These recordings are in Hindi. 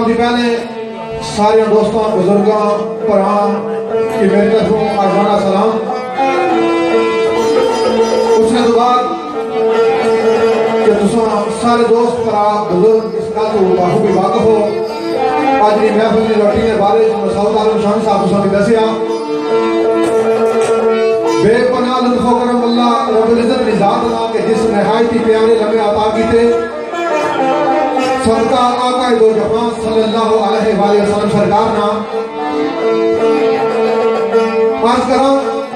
सब जी पहले सारे दोस्तों बुजुर्गों भरा की मेरी तरफों आज़ाना सलाम। उसने तो बाद कि तुम सारे दोस्त भरा बुजुर्ग इस गल तो बाखूबी वाकफ हो। अज की महफिल की रोटी के बारे मसूद आलम शाह साहब तुसां दसिया बेपनाह लुत्फो करम अल्लाह रब्बुल इज्जत की जात ना कि जिस नहायत ही प्यारे लम्हे अता कीते सदका आका दो जहां सल्लल्लाहु अलैहि वसल्लम सरकार ना अर्ज करा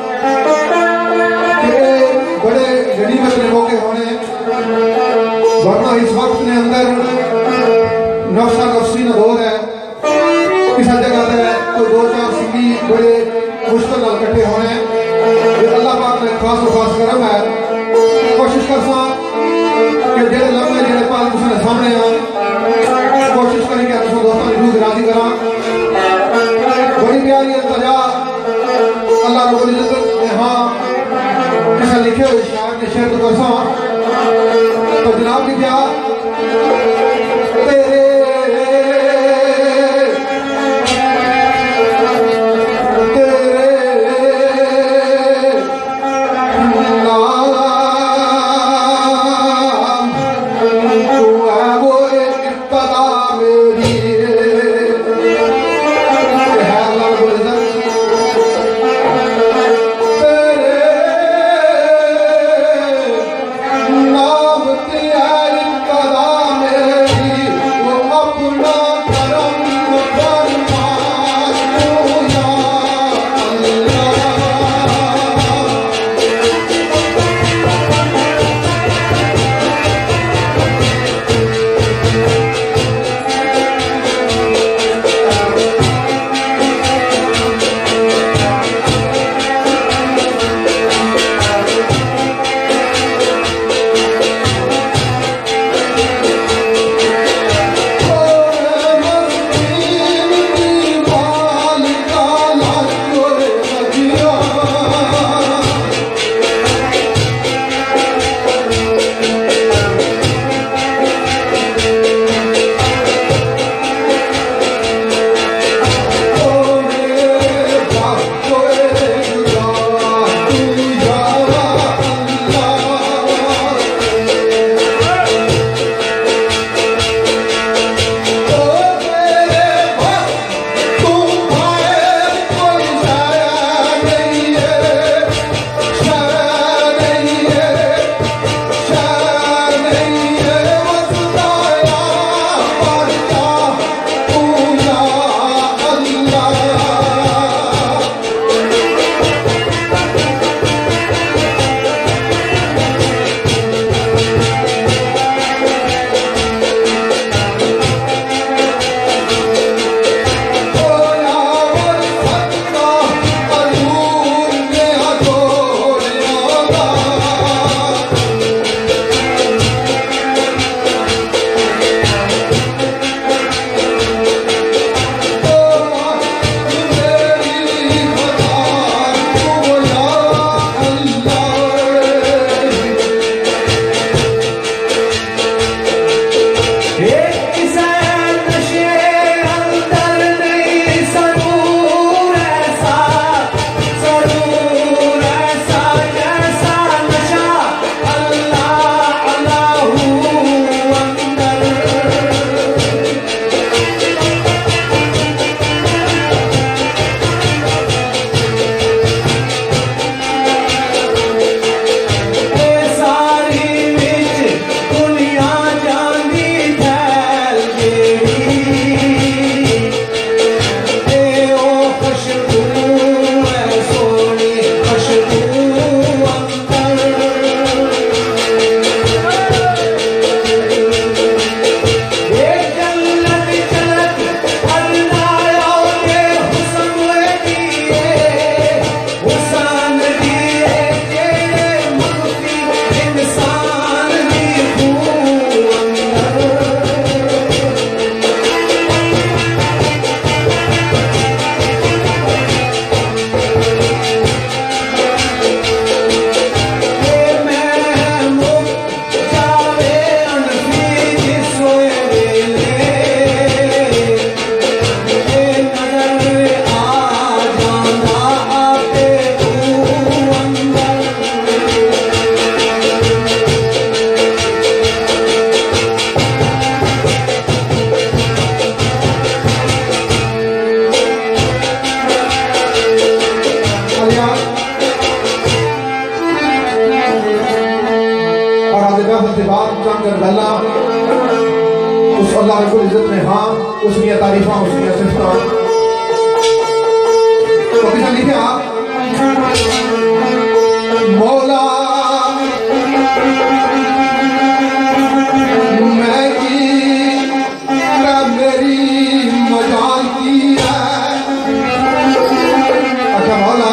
कि बड़े गनीमत के मौके होने वरना इस वक्त ने अंदर नफ्सा नफसी न दौर है। किसी जगह पे कोई दो चार सिंधी बड़े मुश्किल नाल इकट्ठे होने अल्लाह पाक ने खास करम है। कोशिश कर कि जेड़े लम्हे जेड़े पल तुसां सामने आ कोशिश करें कि तुम दोस्तों की रूह राजी करा। बड़ी प्यारी अल्तजा अल्लाह रब्बुल इज्जत ने हाँ किसी लिखे हुए शायर के शेर तो करसा तो जनाब की क्या तेरे नाम तेरी कदा में तमाम कर गल्ला उस अल्लाह रब्बुल इज्जत ने हाँ उसकी तारीफा उसकी सिफता तो किसी लिखा मौला मैं की मेरी मजाल की है अच्छा मौला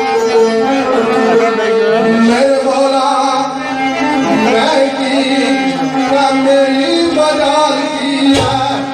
मेरे मौला मैं की मेरी मजाल की है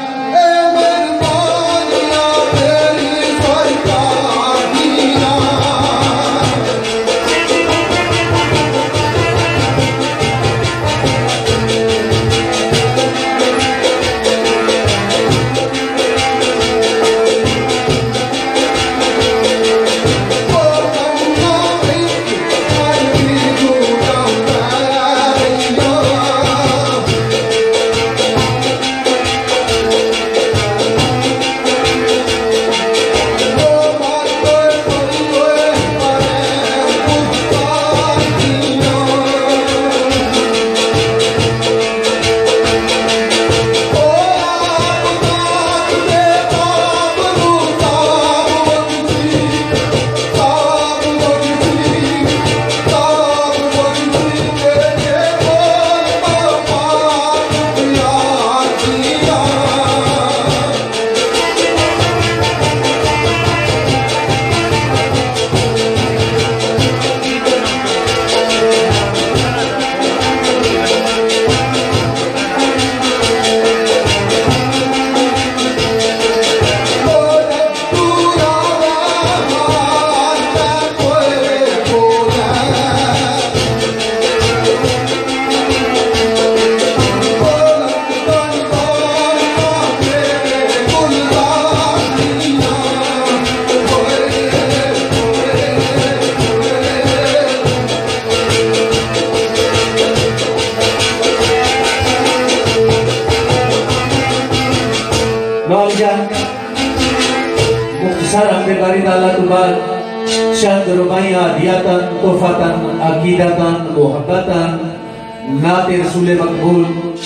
मुख्तसर हमने बारी दाला तुबार शंद रुबाइया दियातन तोहफतन अकीदतन मोहब्बतन नाते रसूल मकबूल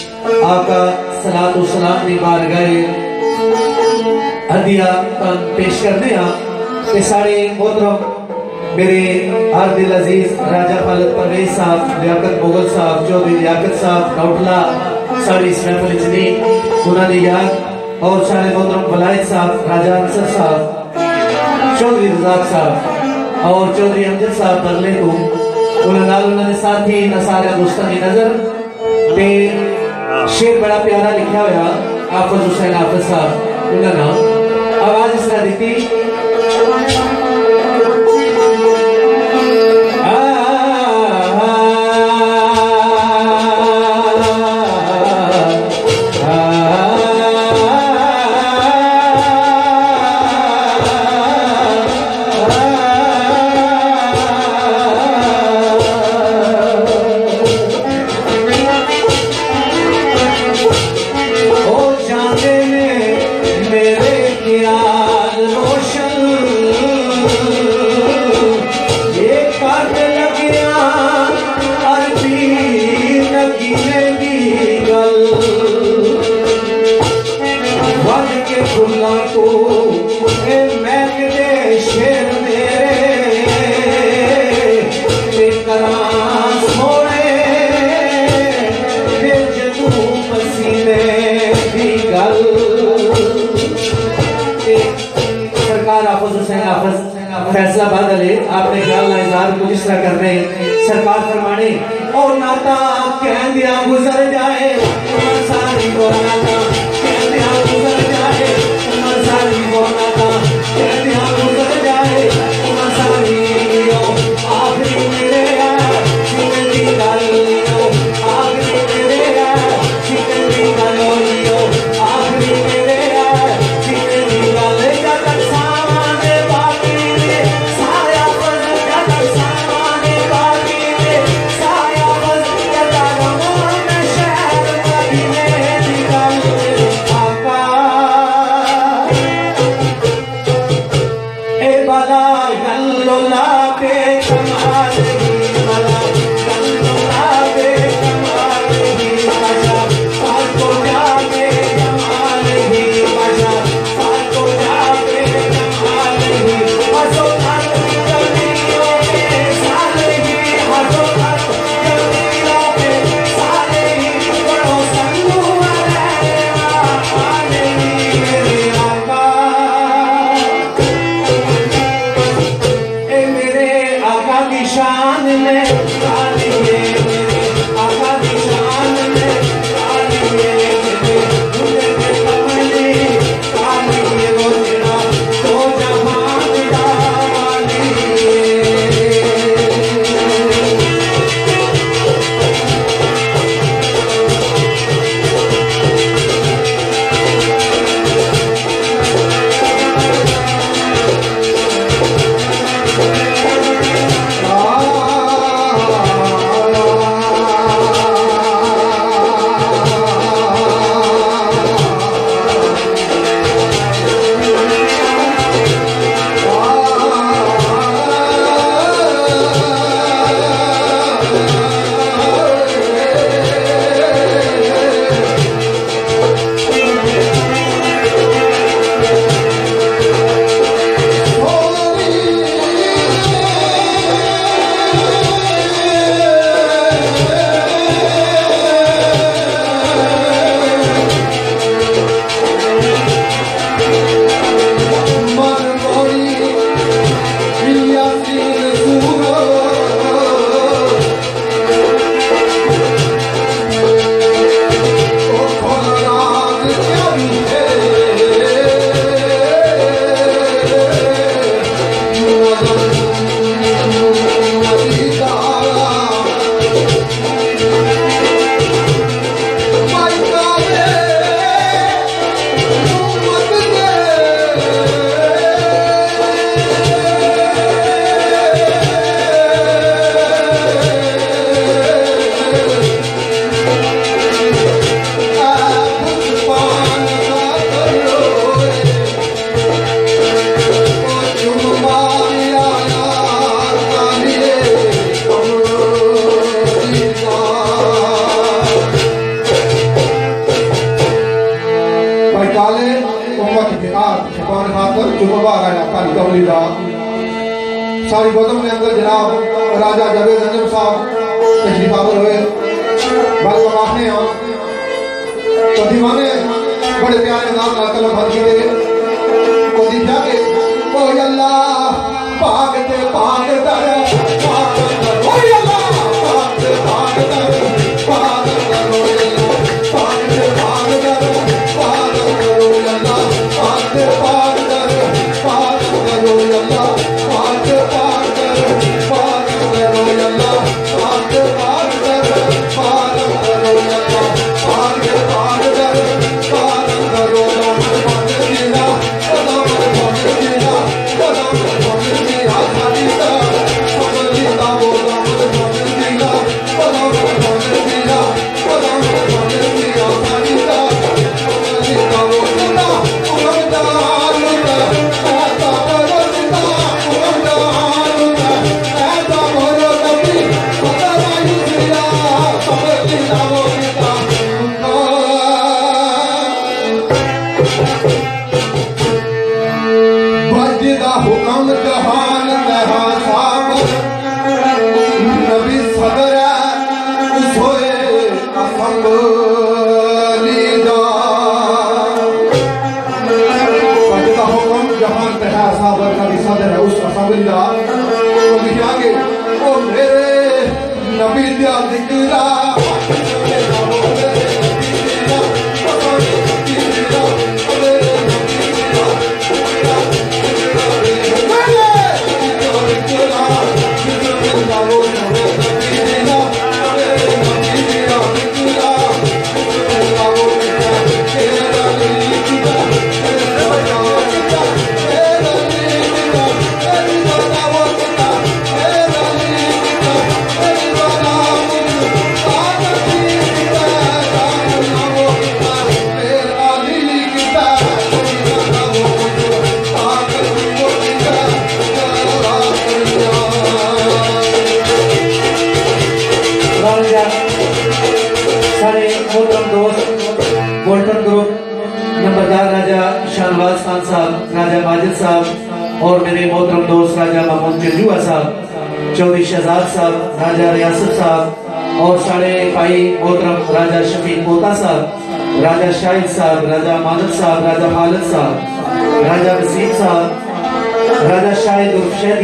आका सलातो सलाम दी बारगाह हदिया तन पेश करने ते सारे मोहतरम मेरे हर दिल अजीज राजा पालक परवेज साहब लियाकत मुगल साहब चौधरी लियाकत साहब डॉटला सारी इस महफिल च ने उन्होंने याद और सारे मोहतरम वलायत साहब राजा अंसर साहब चौधरी रजाक साहब और चौधरी अमजद साहब बदले तो उन्होंने साथी नसारा दोस्तानी नजर ते शेर बड़ा प्यारा लिखा हुआ आफज हुसैन आफज साहब उन्होंने आवाज इस तरह दी फैसलाबाद अले आपने ख्याल इजहार कुछ इस तरह करने सरकार फरमाने और नाता कह दिया गुजर जाए सारी नाता कह दिया गुजर जाए सारी नाता कह दिया गुजर जाए सारी आखिरी मेरे जिंदगी गालियो आखिरी मेरे जिंदगी गालियो आखिरी मेरे जिंदगी गाले जब सामने बाकी साया बस जब सामने बाकी साया बस जब में शहर मदीने आका की शान में कालिए आका की शान में कालिए मुझे कमली कालिए वो तेरा तो जहान डाली सारी गौतम के अंदर जनाब राजा जावेद अंजम साहब तशरीफ आवर हुए बाल माफने तो दीवाने बड़े प्यारे नाम ना कलम भर के को दिखा के ओ अल्लाह पाक ते पाक दर पाक दर ओ अल्लाह पाक ते पाक दर पाक दर ओ अल्लाह पाक ते पाक दर पाक दर ओ अल्लाह पाक ते पाक दर पाक दर ओ अल्लाह पाक ते पाक दर पाक दर ओ अल्लाह पाक ते पाक दर पाक दर ओ अल्लाह पाक ते पाक दर पाक दर ओ अल्लाह पाक दीना कदम पाक दीना कदम पाक दीना खालीदा खालीदा वो कदम पाक दीना कदम पाक दीना कदम पाक दीना खालीदा खालीदा वो कदम उमदा लुता आता परदा उमदा लुता आता परदा भी पता नहीं दिया खालीदा वो बजदा हुक्म जहान लहा साबर नबी सदर सोए असंबलीदा बजदा हुक्म जहान लहा साबर नबी सदर उस असंबलीदा तो लिखा के ओ मेरे नबी दिया जिक्रा शाहनवाज खान साहब, राजा माजिद साहब और मेरे मोहतरम दोस्त राजा महमूद चंदुआ साहब, चौधरी शहजाद साहब, राजा रियासत साहब और सारे भाई मोहतरम राजा शफीक पोता साहब, राजा शाहिद साहब, राजा मानद साहब, राजा खालिद साहब, राजा वसीम साहब, राजा शाहिद उर्फ शहदी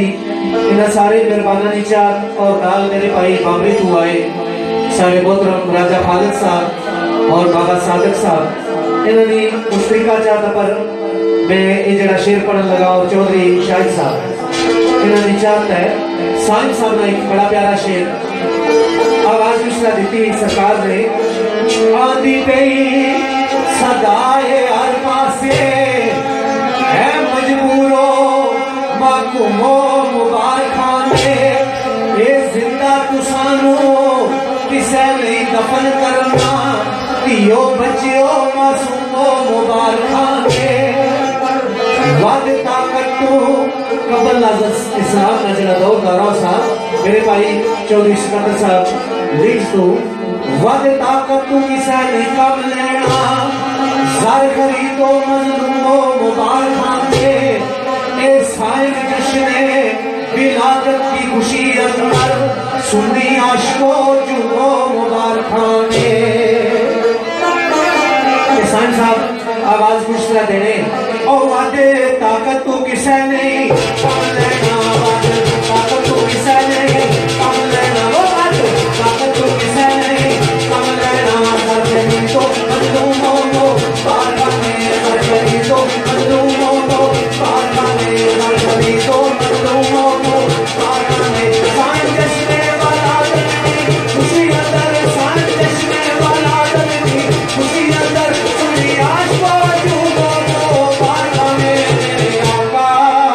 इन्हें सारे मेहरबाना नीचार और नाल मेरे भाई बाबरी तू आए सारे मोहतरम राजा खालिद साहब और बाबा सादिक साहब इन्होंने मुश्तरिका चाहता पर मैं ये जरा शेर पढ़न लगा और चौधरी शाहिद साहब इन्होंने चाहता है साइंस साहब ने एक बड़ा प्यारा शेर आवाज मिश्रा दी सरकार ने आंधी गई सदाए हर पासे है मजबूरो माकूमो मुबारखाने ये जिंदा तुसानो किसे नहीं दफन करना दियो बच्चियो मासूमो मुबारखाने वाद ताकत तो कबल इस्लाम का जरा दौर दौरा साहब मेरे भाई चौधरी सिकंदर साहब लीड्स तो वद ताकत तू किसे नहीं कम लेना सर खरीदो मजलूमो मुबारखाने ए साइंस जश्ने विलादत की खुशी अंदर सुन्नी आशिको जुमो मुबारखाने साइंस साहब आवाज मुश्किल देने और वादे ताकत तू किसे नहीं कम लेना ताकत तू किसे नहीं कम लेना वो वादे ताकत तू किसे नहीं कम लेना सर खरीदो मजलूमो मुबारखाने सर खरीदो मजलूमो मुबारखाने सर खरीदो मजलूमो मुबारखाने साइंस जश्ने वाला खुशी अंदर साइंस जश्ने वाला खुशी अंदर सुनी आशा जुमो मुबारखाने आका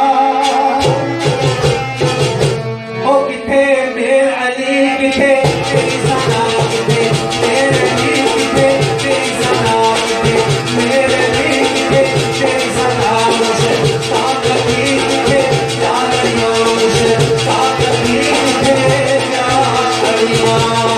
ओ किथे मेर अली किथे तेरी सना किथे मेरे अली किथे तेरी सना किथे मेरे अली किथे तेरी सना मुझे ताकत किथे जानिया मुझे ताकत किथे जानिया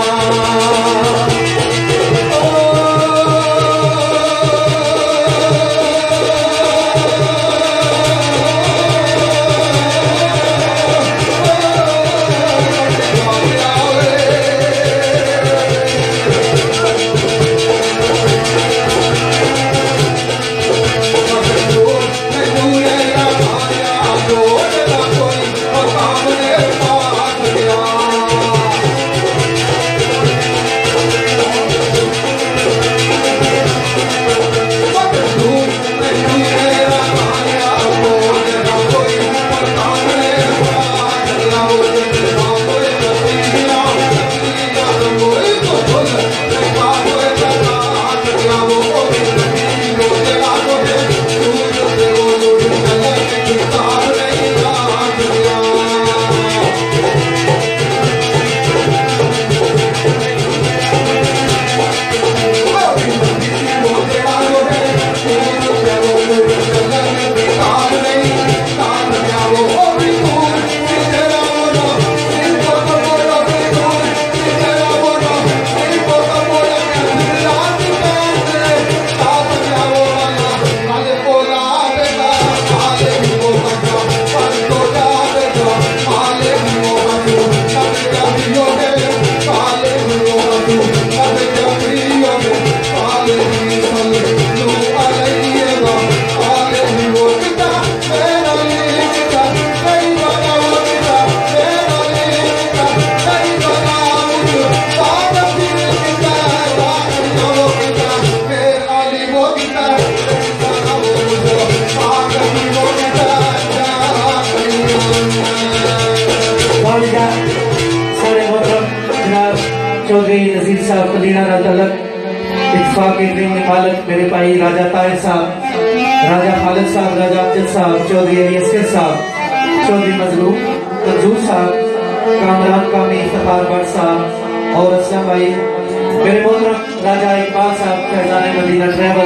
चौधरी नजीर साहब कलीना तलक इत्फाक केटरिंग के मालिक मेरे भाई राजा ताहिर साहब राजा खालिद साहब राजा अफजल साहब चौधरी अली असगर साहब चौधरी मजलूम मंजूर साहब कामरान कामी इफ्तार भट्ट साहब और असलम भाई मेरे मोहतरम राजा इकबाल साहब फैजान मदीना ट्रैवल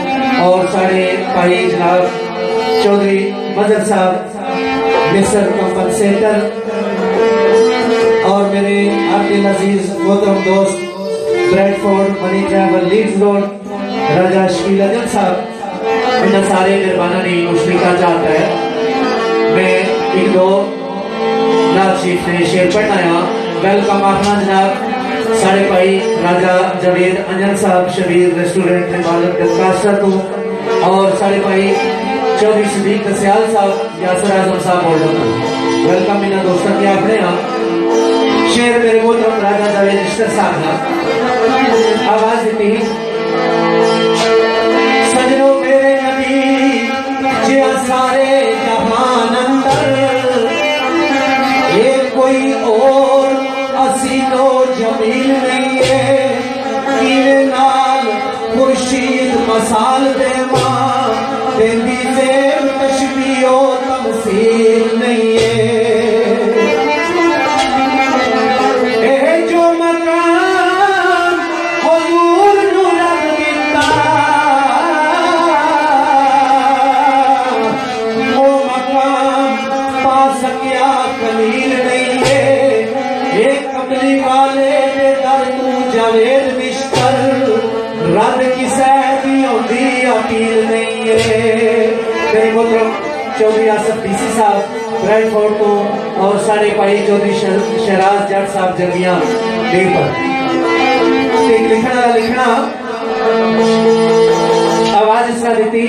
और सारे भाई जनाब चौधरी मजहर साहब मिस्टर कंपनसेटर और मेरे आदिल अजीज मोहतरम दोस्त Bradford Money Travel Leeds Road Raja Shakeel Azam साहब इन सारे मेहरबाना ने मुश्तरिका चाहता है मैं एक दो नाथ शरीफ ने शेर पढ़ना है वेलकम आखना जनाब सारे भाई राजा जवेद अंजन साहब शबीर रेस्टोरेंट के मालिक डिस्कास्टर तो और सारे भाई चौधरी सदीक दसियाल साहब, यासर आजम साहब बोल वेलकम इन दोस्तों के अपने यहाँ शेर मेरे मोहतरम राजा जावेद इश्तर साहब ने आवाज दी। सजनो मेरे नबी जे सारे जहान अंदर ये कोई और असीलो जमीन नहीं है कीरे नाल खुर्शीद मसाल दे मां देंदी जेब तशबीहो तमसील नहीं है। ए जो मकाम हुजूर नू रब दिता वो मकाम पा सकिया कलील नहीं है। एक कमली वाले दे दर तू जावेद निश्तर रद किसे दी होंदी अपील नहीं है। मेरे मोहतरम चौधरी आसफ डीसी साहब ब्रैडफोर्ड तो और सारे भाई चौधरी शहराज जट साहब जंगियां देव पर लिखना आवाज इसका दी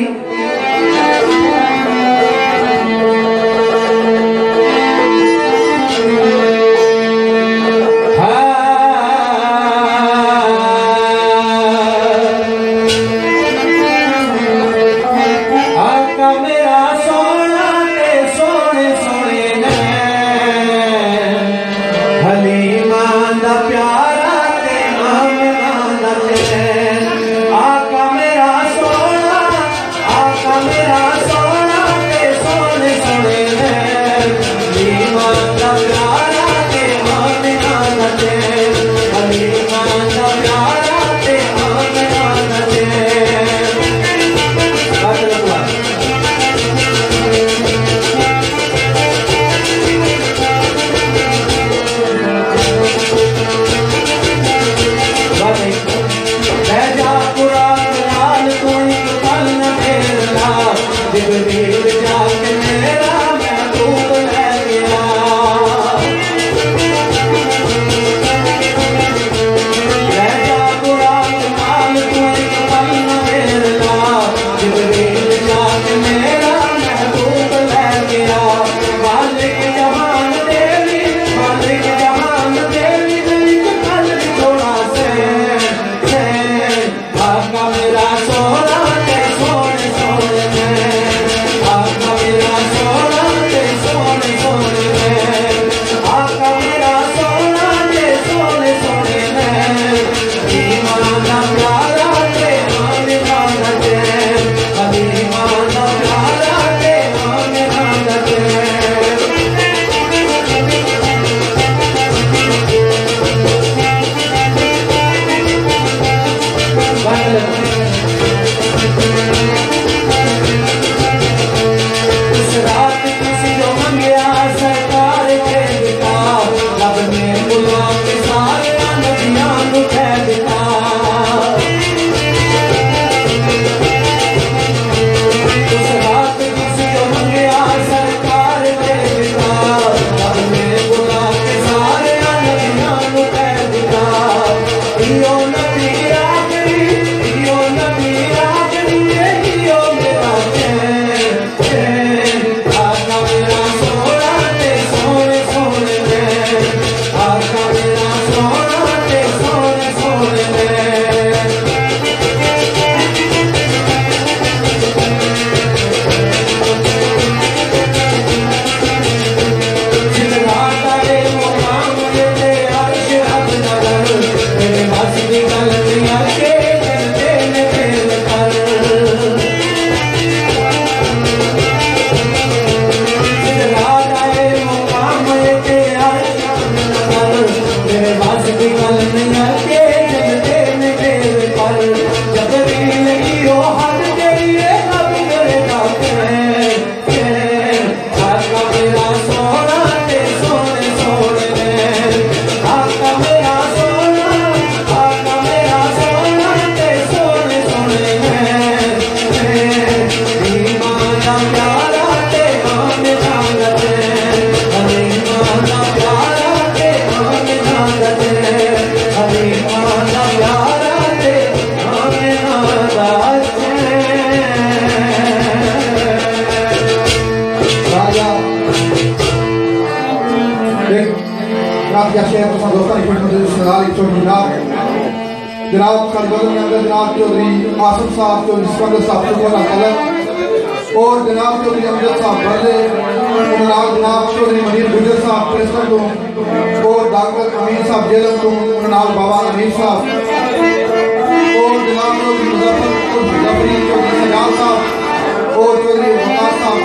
नाथ या शेख तो दोस्तों की खिदमत में रिश्तेदार एक छोटी जनाब सारी बदल में अंदर जनाब चौधरी आसफ साहब चौधरी सिकंदर साहब शुक्र कलम और जनाब चौधरी अमजद साहब बर्ले जनाब चौधरी मनीर गुजर साहब प्रेसिडेंट और डॉक्टर अमीर साहब जेलम तो जनाब बाबा अमीर साहब और जनाब चौधरी मुजफ्फरी चौधरी सजाद साहब और चौधरी वकार साहब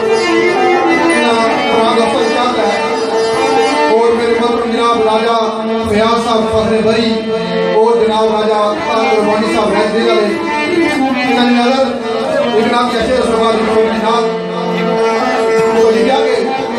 और मेरे मतलब जनाब राजा फयाज साहब फखरे बरी और जनाब राजा कुरबानी साहब रहती वाले एक नाम कैसे समाज जनाब तो लिखा के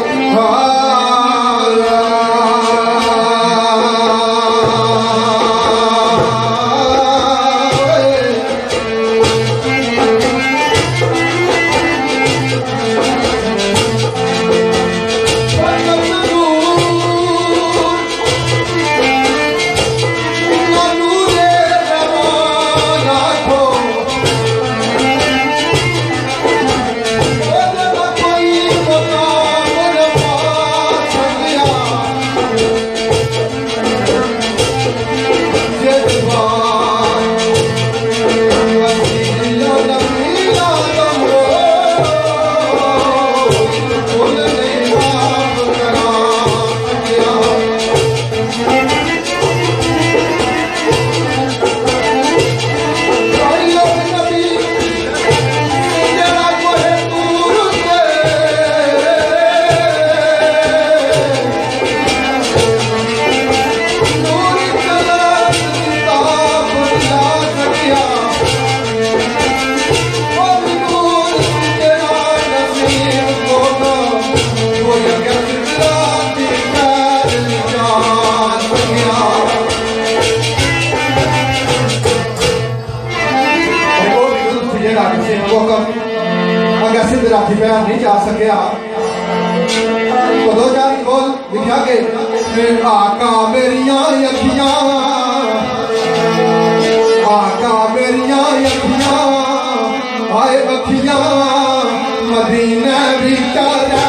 नहीं जा सकिया तो दो चार बोल लिखा के आका मेरिया अखियां आका मेरिया अखियां आए अखियां मदीने बिच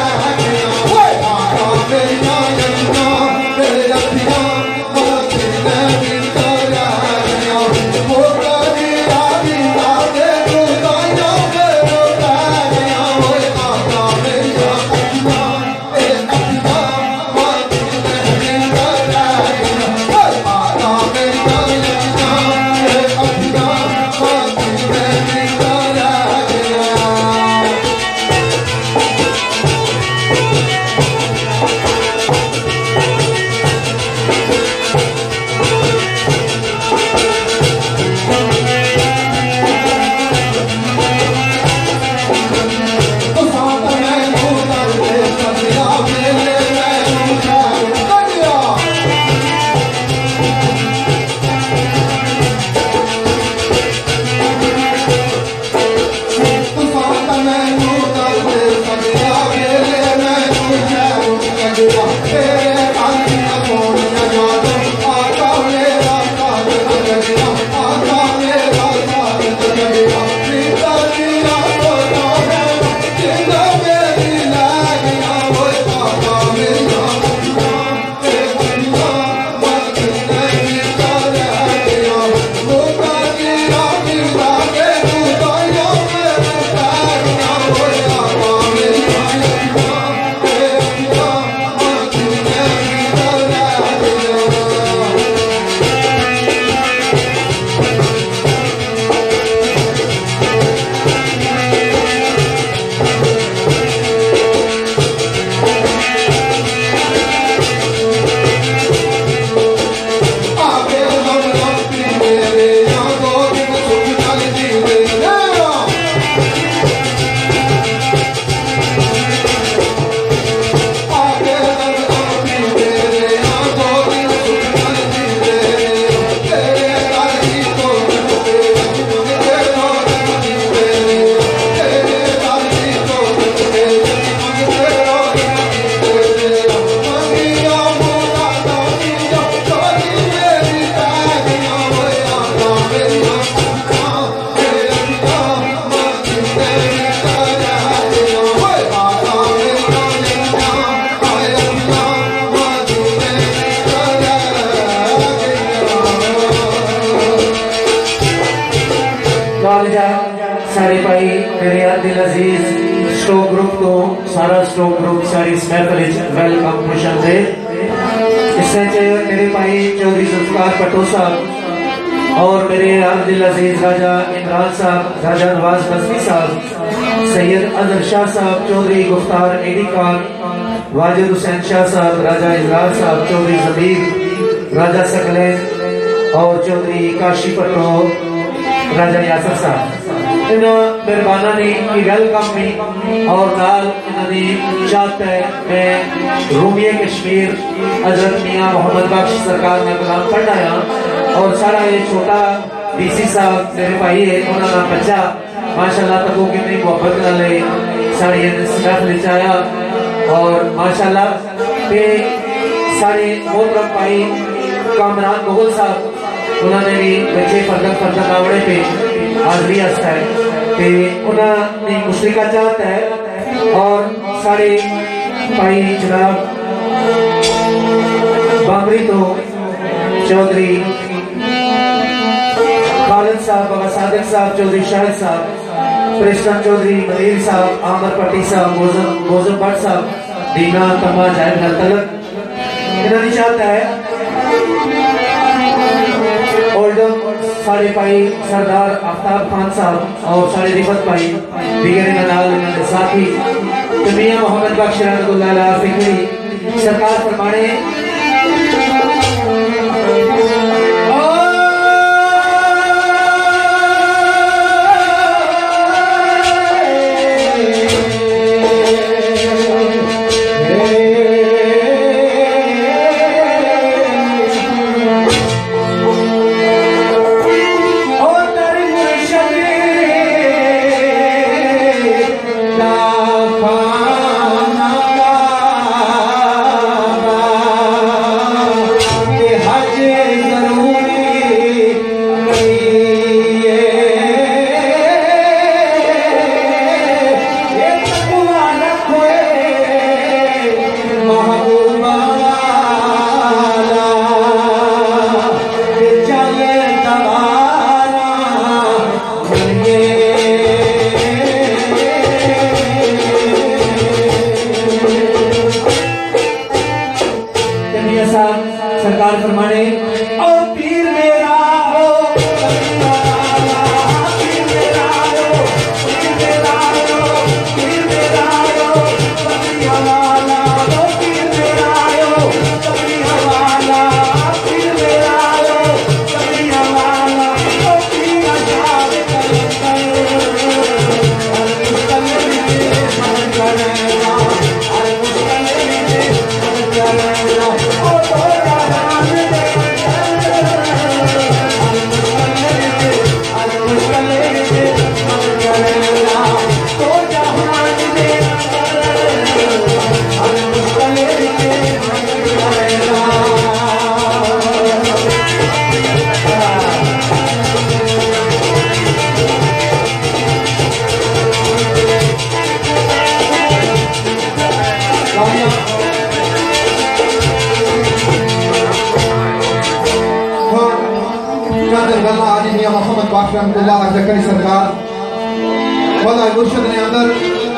आका मेरिया अखियां तेरे अखियां मदीने बिच सारे भाई मेरे अब्दुल अजीज स्टोक ग्रुप तो सारा स्टोक ग्रुप सारी इस महफिल वेलकम खुशन दे। इससे मेरे भाई चौधरी जुल्फकार भट्टो साहब और मेरे अब्दुल अजीज राजा इमरान साहब, राजा नवाज बस्ती साहब, सैयद अजहर शाह साहब, चौधरी गुफ्तार एडी खान, वाजिद हुसैन शाह साहब, राजा इजरार साहब, चौधरी जमीर, राजा सकलैन और चौधरी काशी भट्टो, राजा यासर साहब। इन्होंने मेहरबाना ने वेलकम में और नाल इन्होंने चाहता है मैं रूमिया कश्मीर हजरत मियाँ मोहम्मद बख्श सरकार में कलाम पढ़ना है और सारा ये छोटा डीसी साहब मेरे भाई है उन्होंने बच्चा माशाल्लाह तक कितनी मोहब्बत नाले सारी महफिल आया और माशाल्लाह ते सारे मोहतरम भाई कामरान मुगल साहब उन्होंने भी बच्चे फर्दन आवड़े पे हाजरी हस्ता है ते उन्होंने मुशरिका चाहता है और सारे भाई जनाब बाबरी तो चौधरी खालिद साहब, बाबा सादिक साहब, चौधरी शाहिद साहब, प्रेस्टन चौधरी मनीर साहब, आमर पट्टी साहब, मोजम भट्ट साहब, दीना तमा जाहिर तलक इन्होंने चाहता है ओल्डम सारे भाई सरदार आफ्ताब खान साहब और सारे रिफत भाई दीगर साथी मियां मोहम्मद बख्श रहमतुल्लाह फिक्री सरकार फरमाने सरकार फरमाने ओ पीर मेरा हो पीर मेरा हो पीर मेरा हो पीर मेरा हो पीर हवाला हो पीर मेरा हो पीर हवाला पीर मेरा हो पीर हवाला ओ पीर आजाद मोहम्मद बख्श रहमतुल्लाह जकरी सरकार वाला मुर्शद ने अंदर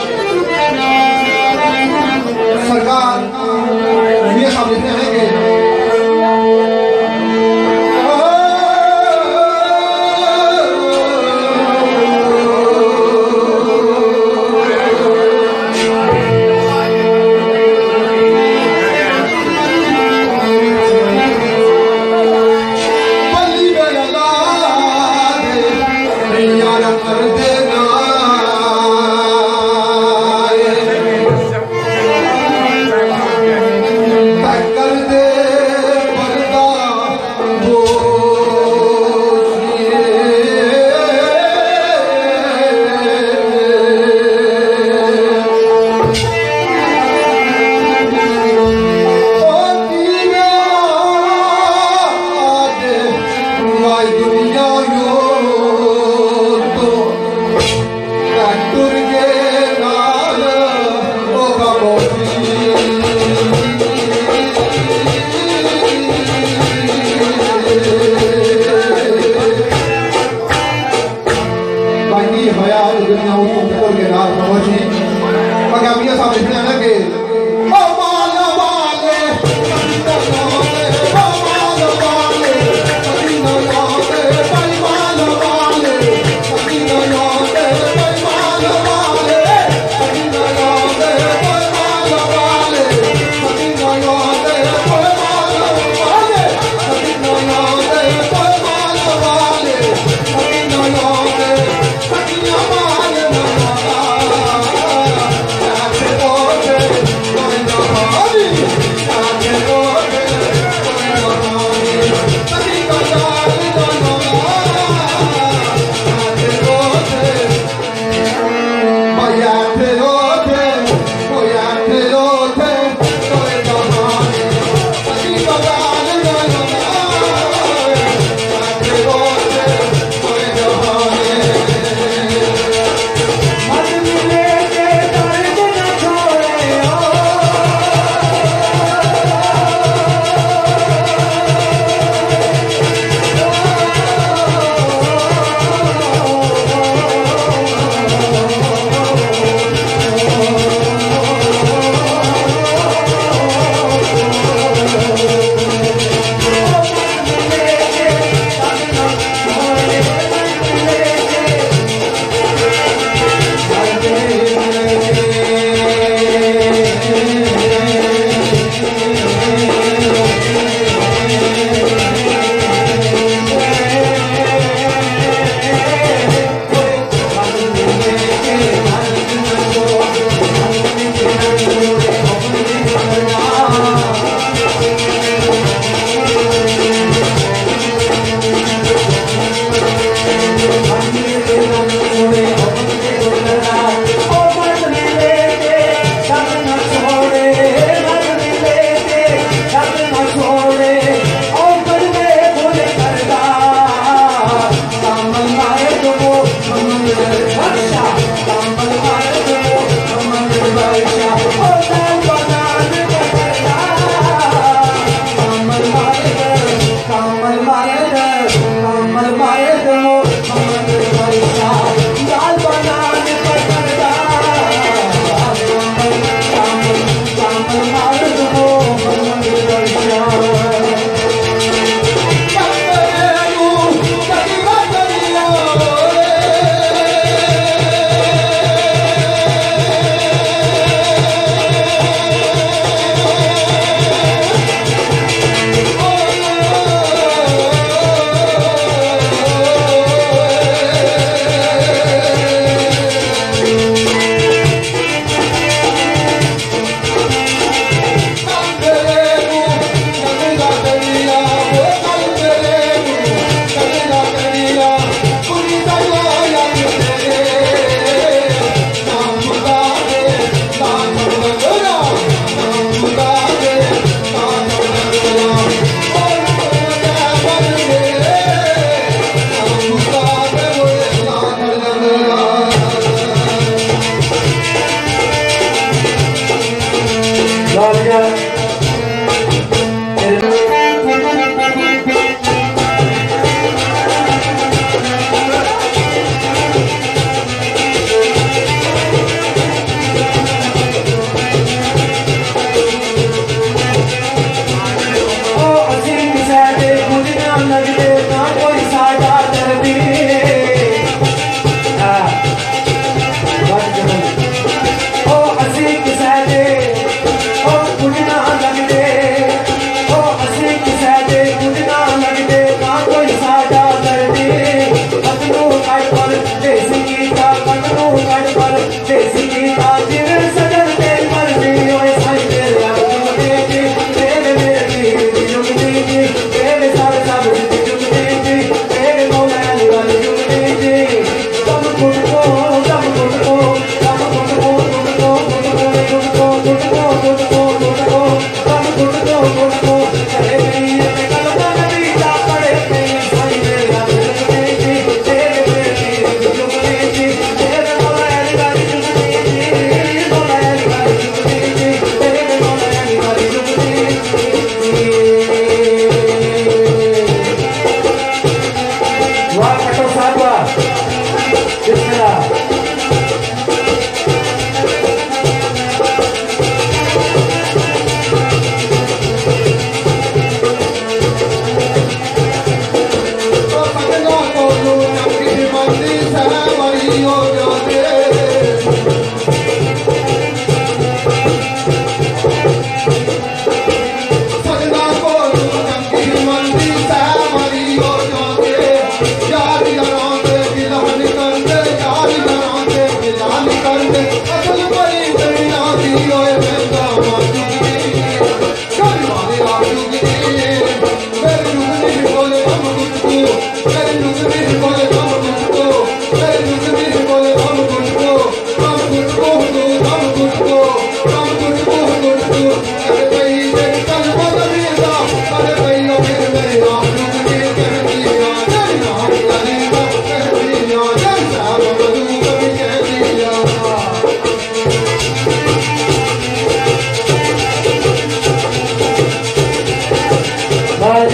सरकार ये सब लिखते हैं कि कर दे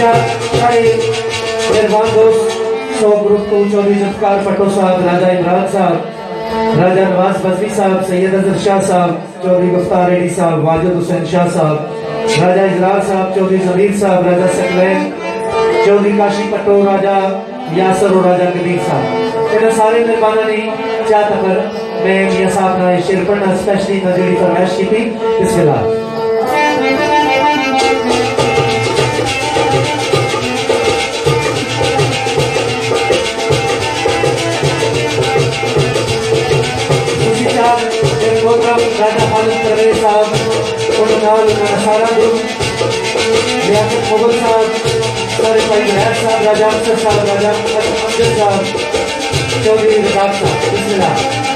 मेहरबान दोस्त सौ ग्रुप को चौधरी जुल्फकार भट्टो साहब, राजा इमरान साहब, राजा नवाज बजवी साहब, सैयद अजहर शाह साहब, चौधरी गुफ्तार रेड्डी साहब, वाजिद हुसैन शाह साहब, राजा इजलाल साहब, चौधरी जमीर साहब, राजा सकलैन, चौधरी काशी पट्टो, राजा यासर और राजा कबीर साहब। इन्हें सारे मेहमाना ने चाहत पर मैं मियां साहब ना शेर पढ़ना स्पेशली ना जी फरमाइश की थी। बिस्मिल्लाह। राजा खालिद परवेज साहब, सारा ग्रुप, लियाकत मुगल साहब, सारे भाई महर साहब, राजा अफसर साहब, राजा अमजद साहब, चौधरी रजाक साहब। बिस्मिल्लाह।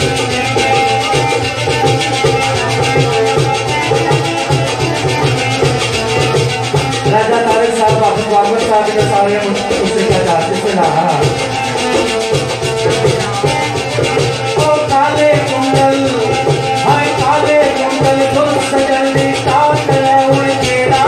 राजा तारिक साहब, हाफिज बाबर साहब, इन्हें सारे उससे क्या चाहते। बिस्मिल्लाह। ओ काले कुंडल, हाय काले कुंडल, तुम सजनी काट हुए तेरा।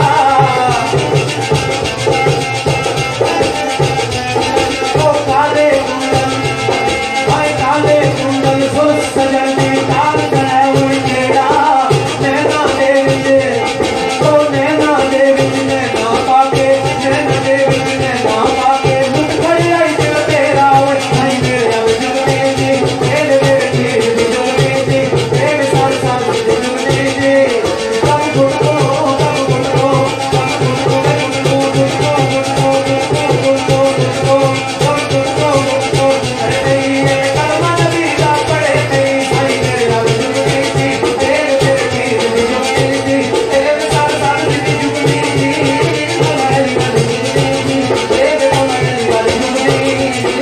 ओ काले कुंडल, हाय काले कुंडल, तुम सजनी काट हुए तेरा। नैना देवी दे, ओ नैना देवी ने ना पाके, नैना देवी ने ना पाके, मुख खड़ी आई दिल तेरा। ओए हाय मेरे अब जुगने दे, मेरे मेरे तेरे भी जुगने दे, मेरे सारे सारे जुगने दे। कब गुटको, कब गुटको, कब गुटको, गुटको, गुटको, गुटको, गुटको, गुटको, कब गुटको, गुटको। अरे नहीं ये कलमा नबी का पढ़े नहीं, हाय मेरे अब जुगने दे, तेरे तेरे तेरे भी जुगने दे, तेरे सारे सारे भी जुगने दे। हमारी वाली जुगने दे, तेरे हमारी वाली जुगने दे।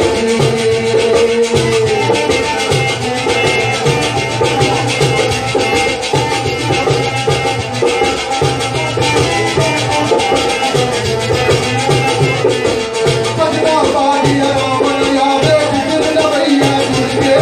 सजना पागिया रामन यावे जिगर लवैया जुड़के।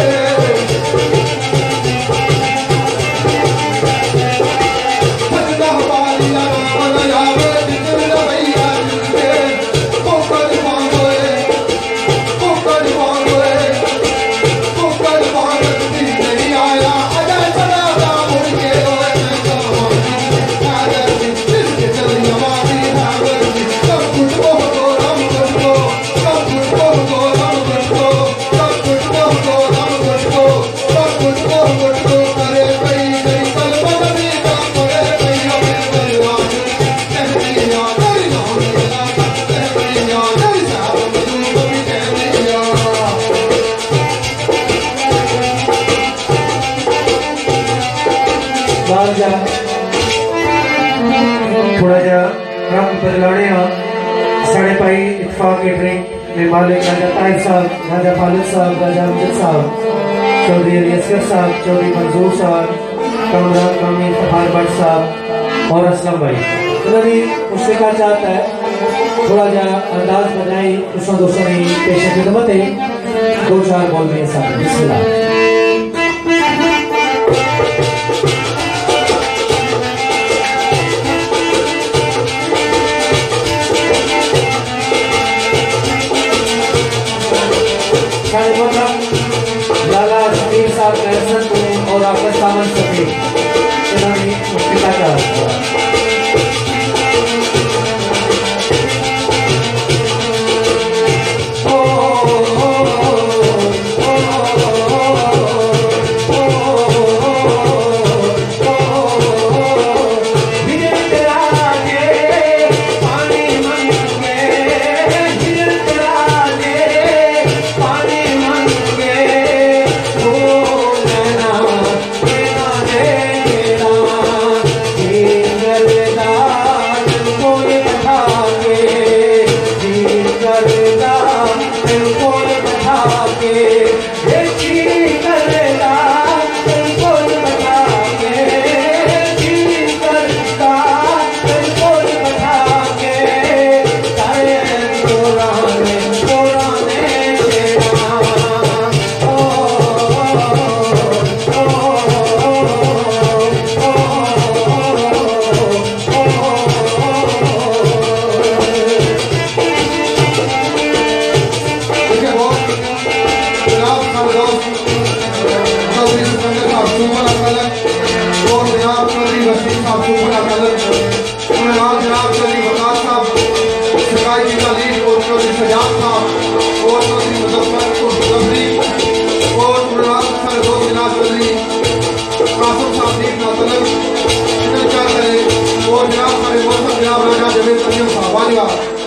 सजना पागिया रामन यावे जिगर लवैया जुड़के। कोकर मांगोए, कोकर मांगोए, कोकर मांगत भी नहीं आया। अजय चला राम उड़के, ओए मैं कमांगी नागर भी, जिसके चली हमारी नागर भी। सब कुछ वो तो राम करको, सब कुछ वो तो राम करको, सब कुछ वो तो राम करको, सब कुछ वो तो करे कई कई कलमन भी का करे कई हमें बलवान। कहनिया तेरी नाम लेना, कहनिया तेरी साहब मधु कभी कहनिया। बाहर जा थोड़ा जा रंग बदलाने साढ़े भाई इत्फाक केटरिंग ने मालिक राजा ताहिर साहब, राजा खालिद साहब, राजा अमजद साहब, चौधरी अली असगर साहब, चौधरी मंजूर साहब, कमरान कामी फहार भट्ट साहब और असलम भाई। उन्होंने मुझसे कहा चाहता है थोड़ा जा अंदाज बनाई उसमें दोस्तों ने पेश खिदमत है, दो चार बोल रहे हैं साहब। बिस्मिल्लाह। साढ़े मोहतरम लाला जमीर साहब कैसन और आपका सामान सफेद इन्होंने मुझसे कहा चाहता है। ओ ओ ओ ओ ओ और चौधरी मुजफ्फर और मुराद सारे दोस्त जनाब चौधरी कासिम साहब दीप नातलक और जनाब सारे मौसम जनाब राजा जवेद तंजीम साहब वालिया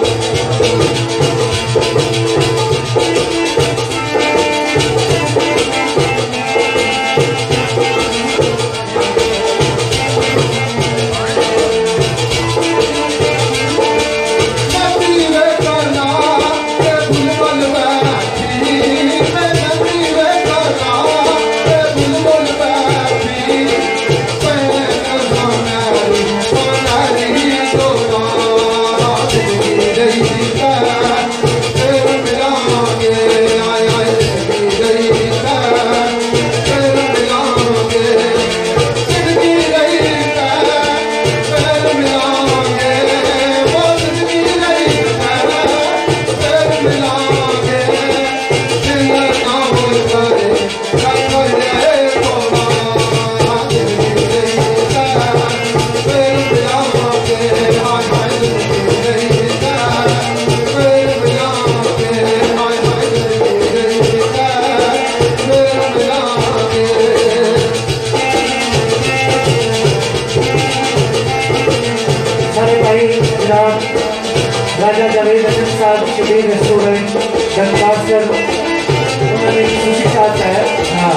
राजा जावेद अहमद साहब शबीर रेस्टोरेंट गंगासर उन्होंने खुशी साथ है। हाँ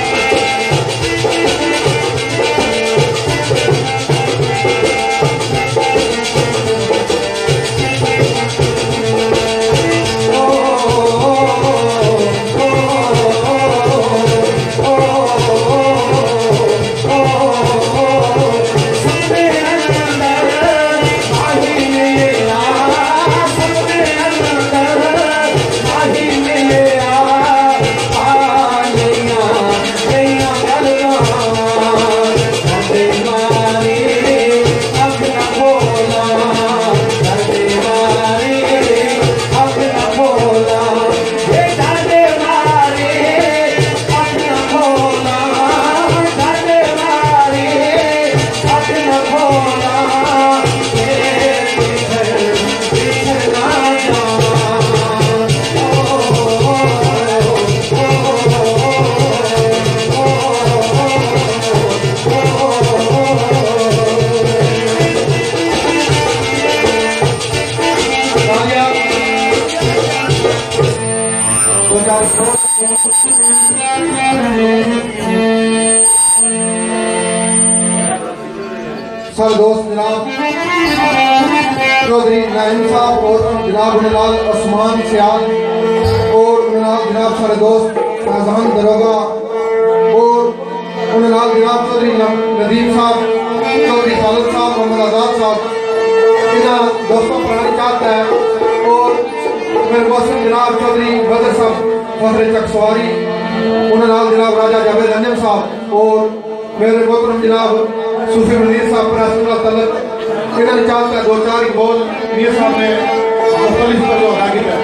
सर दोस्त जनाब चौधरी नाइम साहब और जनाब उन्नाल उस्मान सियाल और जनाब सारे दोस्त शाहजहान दरोगा और उन्नाल जनाब चौधरी नदीम साहब चौधरी खालिद साहब मोहम्मद आजाद साहब इन्हें दोस्तों पुरानी चाहत है और मेरे मौसम जनाब चौधरी बदर साहब फखरे चकसवारी उन्नाल जनाब राजा जावेद अंजम साहब और मेरे मोहतरम जनाब सूफी मंदिर साहब पर तलक इन्होंने चाहता है दो चार बोल मीर साहब ने मुख्तलिफ पर जो आगे है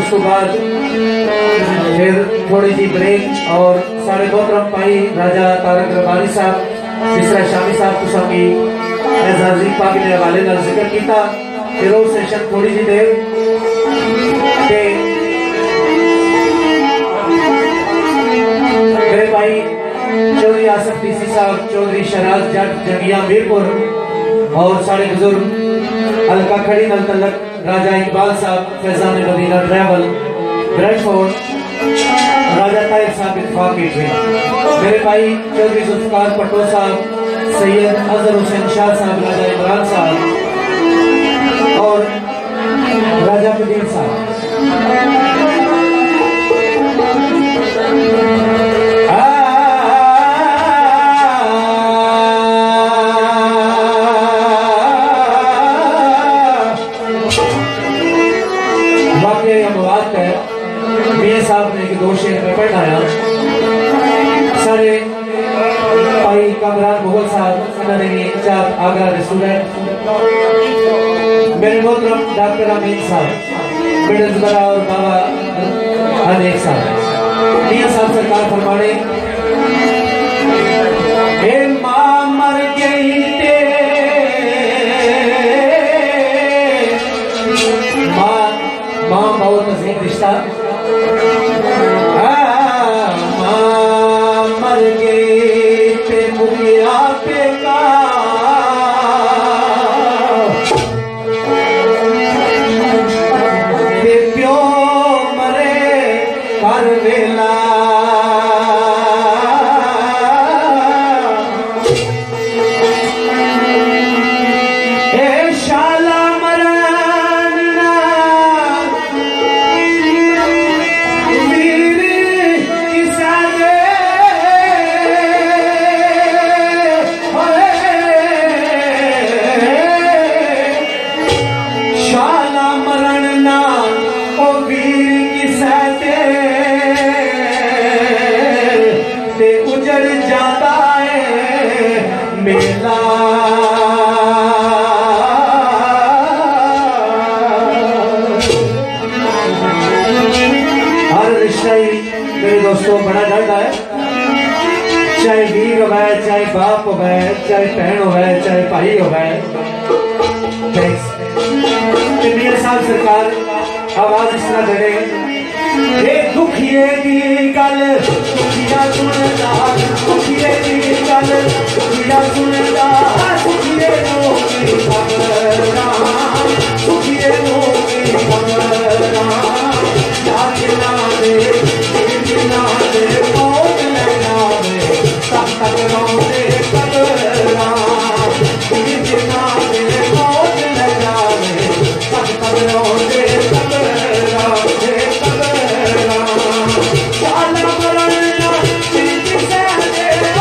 उस तो बाद फिर थोड़ी जी ब्रेक और सारे मोहतरम भाई राजा तारक रबानी साहब इसरा शामी साहब तो सबकी एजाजी पाक के हवाले नाल जिक्र किया। फिर वो सेशन थोड़ी जी देर के मेरे भाई चौधरी आसफ टीसी साहब, चौधरी शराज जट जंगिया मीरपुर और सारे बुजुर्ग अलका खड़ी नल तलक राजा इकबाल साहब, फैजान मदीना ट्रैवल ब्रेडफोर्ड, राजा ताहिर साहब इत्तेफाक केटरिंग, मेरे भाई चौधरी जुल्फकार पट्टो साहब, सैयद अजहर हुसैन शाह साहब, राजा इमरान साहब और राजा कदीर साहब। साहब ने दो शेर में पढ़ाया सारे भाई कामरान मुगल साहब इन्होंने चार आगरा के स्टूडेंट मेरे मोहतरम डॉक्टर अमीन साहब मिडल जुबरा और बाबा अनेक साहब मियां साहब सरकार फरमाने हे मां मर गई ते मां बहुत अजीम रिश्ता मर गए ते मुगिया पे का प्यो मरे कर वेला मेरे दोस्तों बड़ा डर है, चाहे वीर हो गए, चाहे बाप हो गए, चाहे बहन हो गए, चाहे भाई हो गए। मेरे साथ सरकार आवाज इस तरह दे रहे दुखिए की गल दुखिया सुनता, दुखिए की गल दुखिया सुनता, दुखिए की खबरां, दुखिए की खबरां ना दे ना दे मौत ना दे तब तक रोते कबरां, ना दे मौत ना दे तब तक रोते कबरां कबरां चाल मरना चिंता से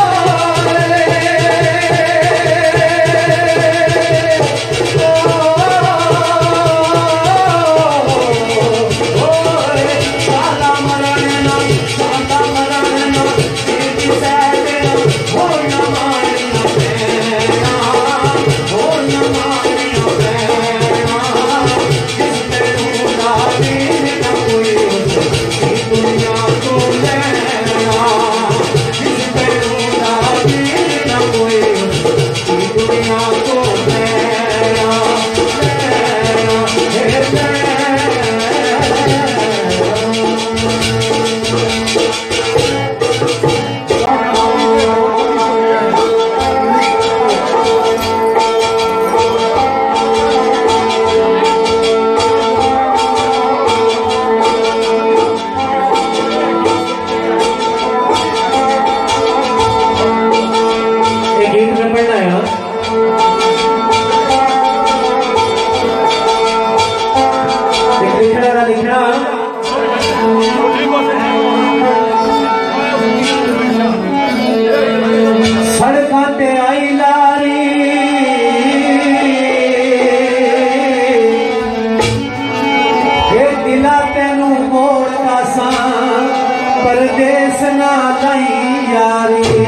परदेस ना लाई यारी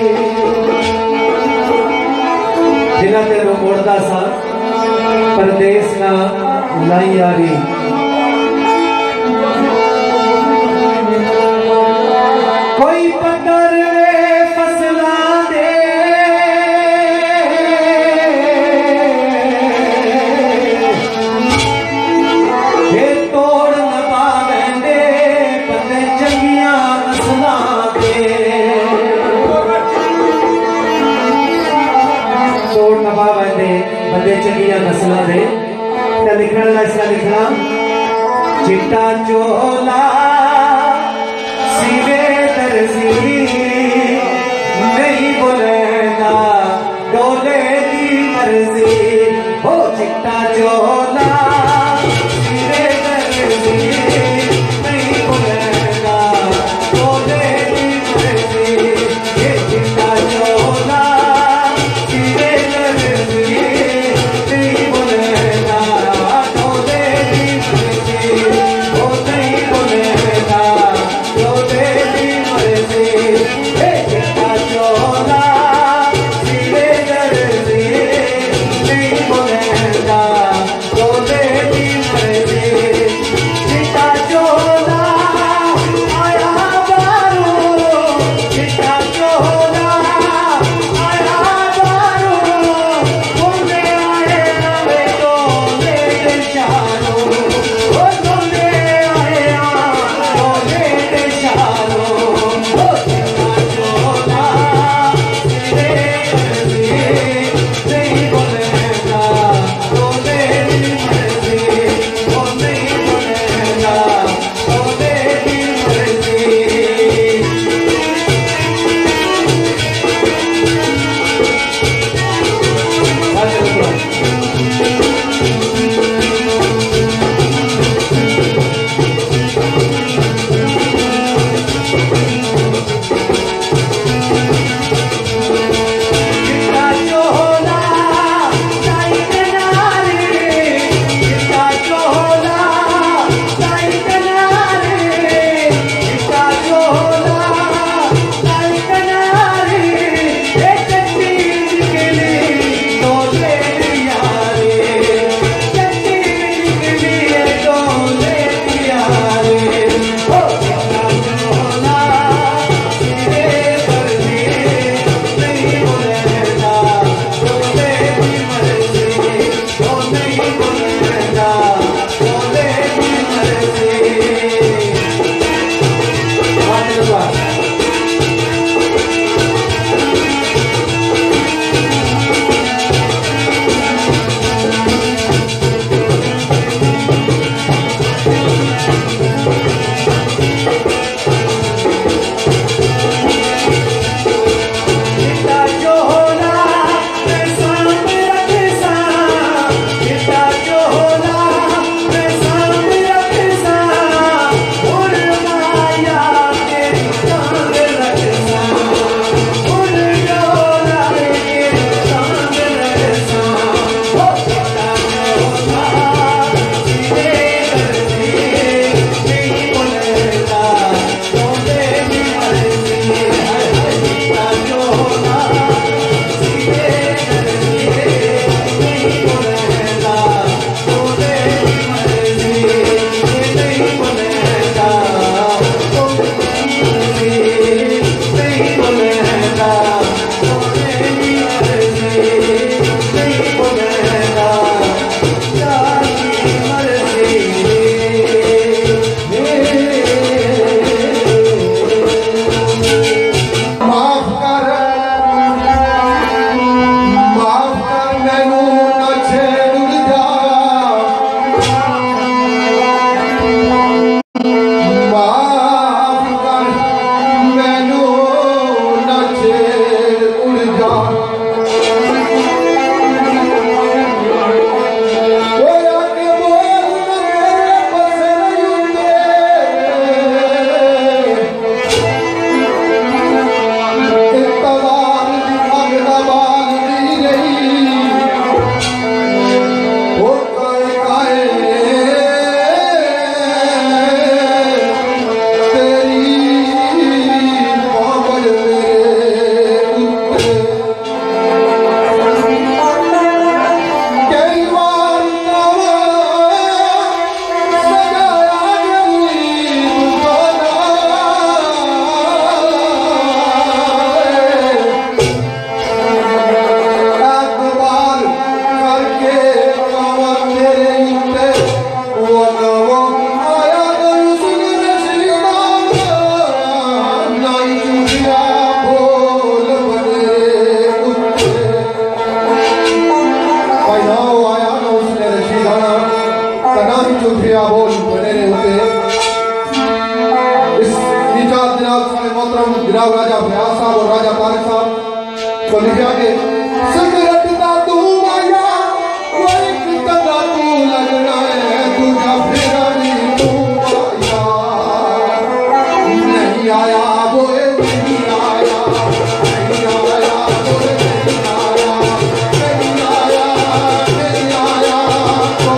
दिला तेनू मोड़दा सा परदेस ना लाई यारी चंगिया नस्लों दे ते लिखण ला इसका लिखना चिट्टा चोला सिरे दर्जी नहीं बोलेगा डोले की मर्जी हो चिट्टा चोला सिरे दर्जी नहीं बोलेगा डोले की मर्जी ये चिट्टा चोला सिरे दर्जी नहीं बोलेगा डोले की मर्जी हो नहीं बोलेगा डोले की मर्जी ये चिट्टा चोला सिरे दर्जी नहीं बोलेगा मोहतरम जनाब राजा फयाज साहब और राजा तारिक साहब को लिखा के सिगरेट दा तू आया वो एक तगा तू लगना है दूजा फेरा नहीं तू आया नहीं आया वो नहीं आया नहीं आया वो नहीं आया नहीं आया नहीं आया तो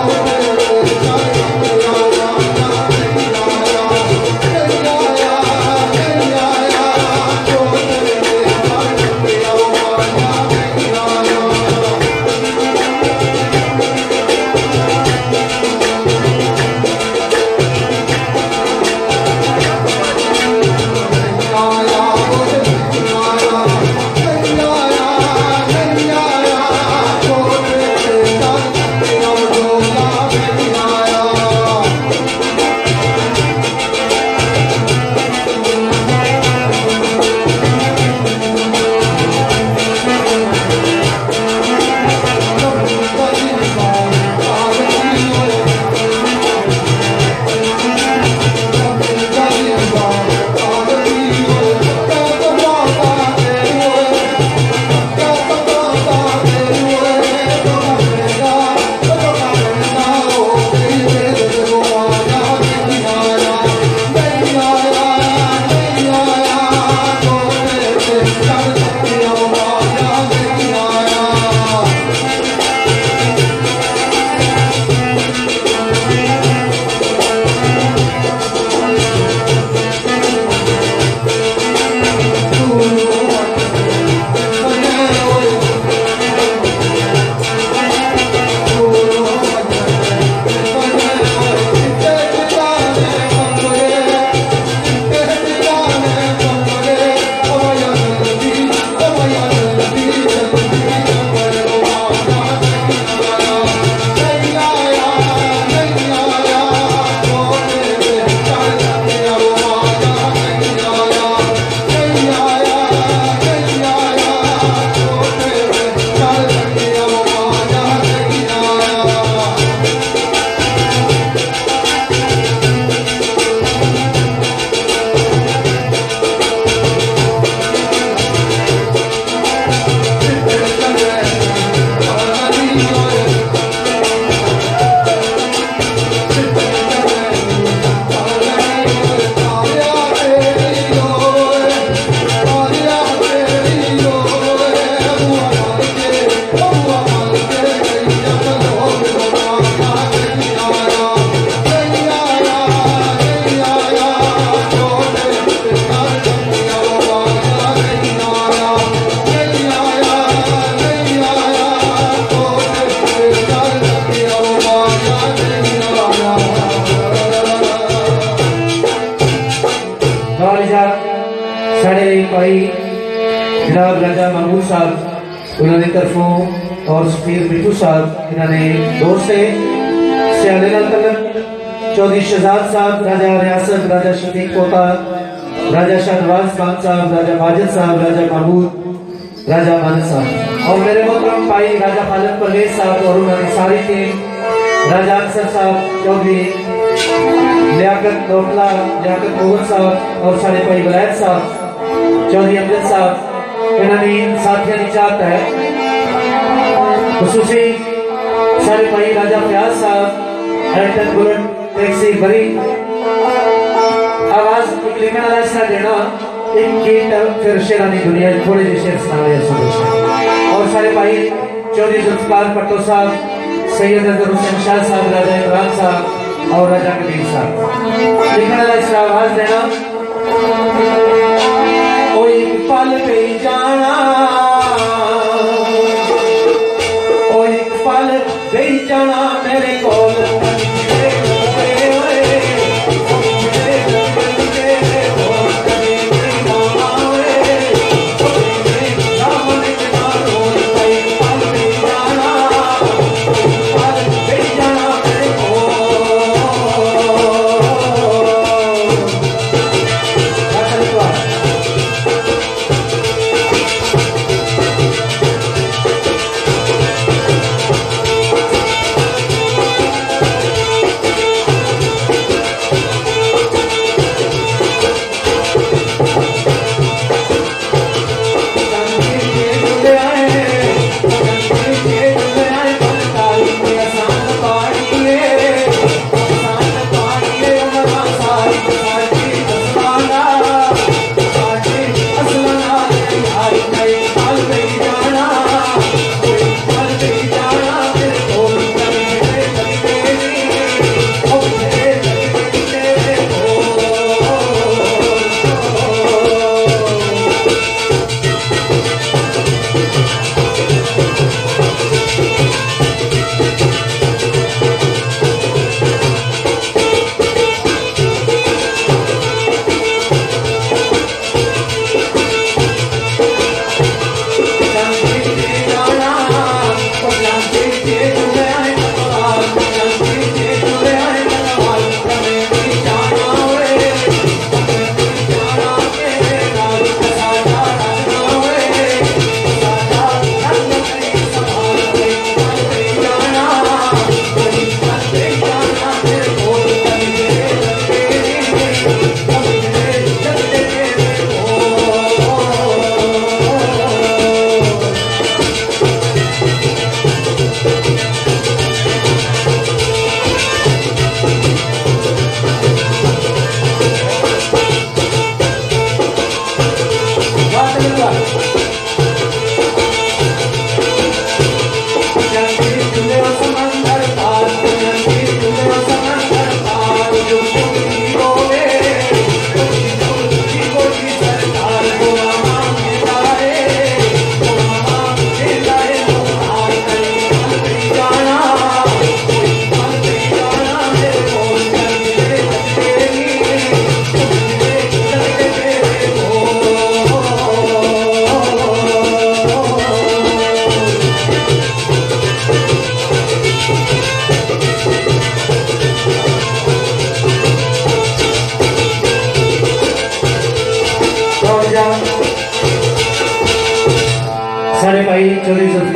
भाई जनाब राजा महमूद साहब उन्होंने तरफों और सफीर बिट्टू साहब इन्होंने दोस्त है सियाले चौधरी शहजाद साहब राजा रियासत राजा शफीक पोता राजा शाहनवाज खान साहब राजा माजिद साहब राजा महमूद राजा मानस साहब और मेरे मोहतरम भाई राजा खालिद परवेज साहब और उन्होंने सारी टीम राजा अक्सर साहब चौधरी लियाकत डोकला लियाकत मोहन साहब और सारे भाई वलायत साहब चौधरी अमजद साहब इन्होंने साथियों की चाहत है खुसूसी सारे भाई राजा फयाज साहब एयरटेल बुलेट टैक्सी बड़ी आवाज एक लिखने वाला इसका देना एक गीत फिर शेरानी दुनिया थोड़े से शेर सुनाने और सारे भाई चौधरी जुल्फकार पट्टो साहब सैयद अजहर हुसैन शाह साहब राजा इमरान साहब और राजा कबीर साहब लिखने वाला इसका आवाज देना ओ एक पल पे जाना ओ एक पल पे जाना मेरे कोल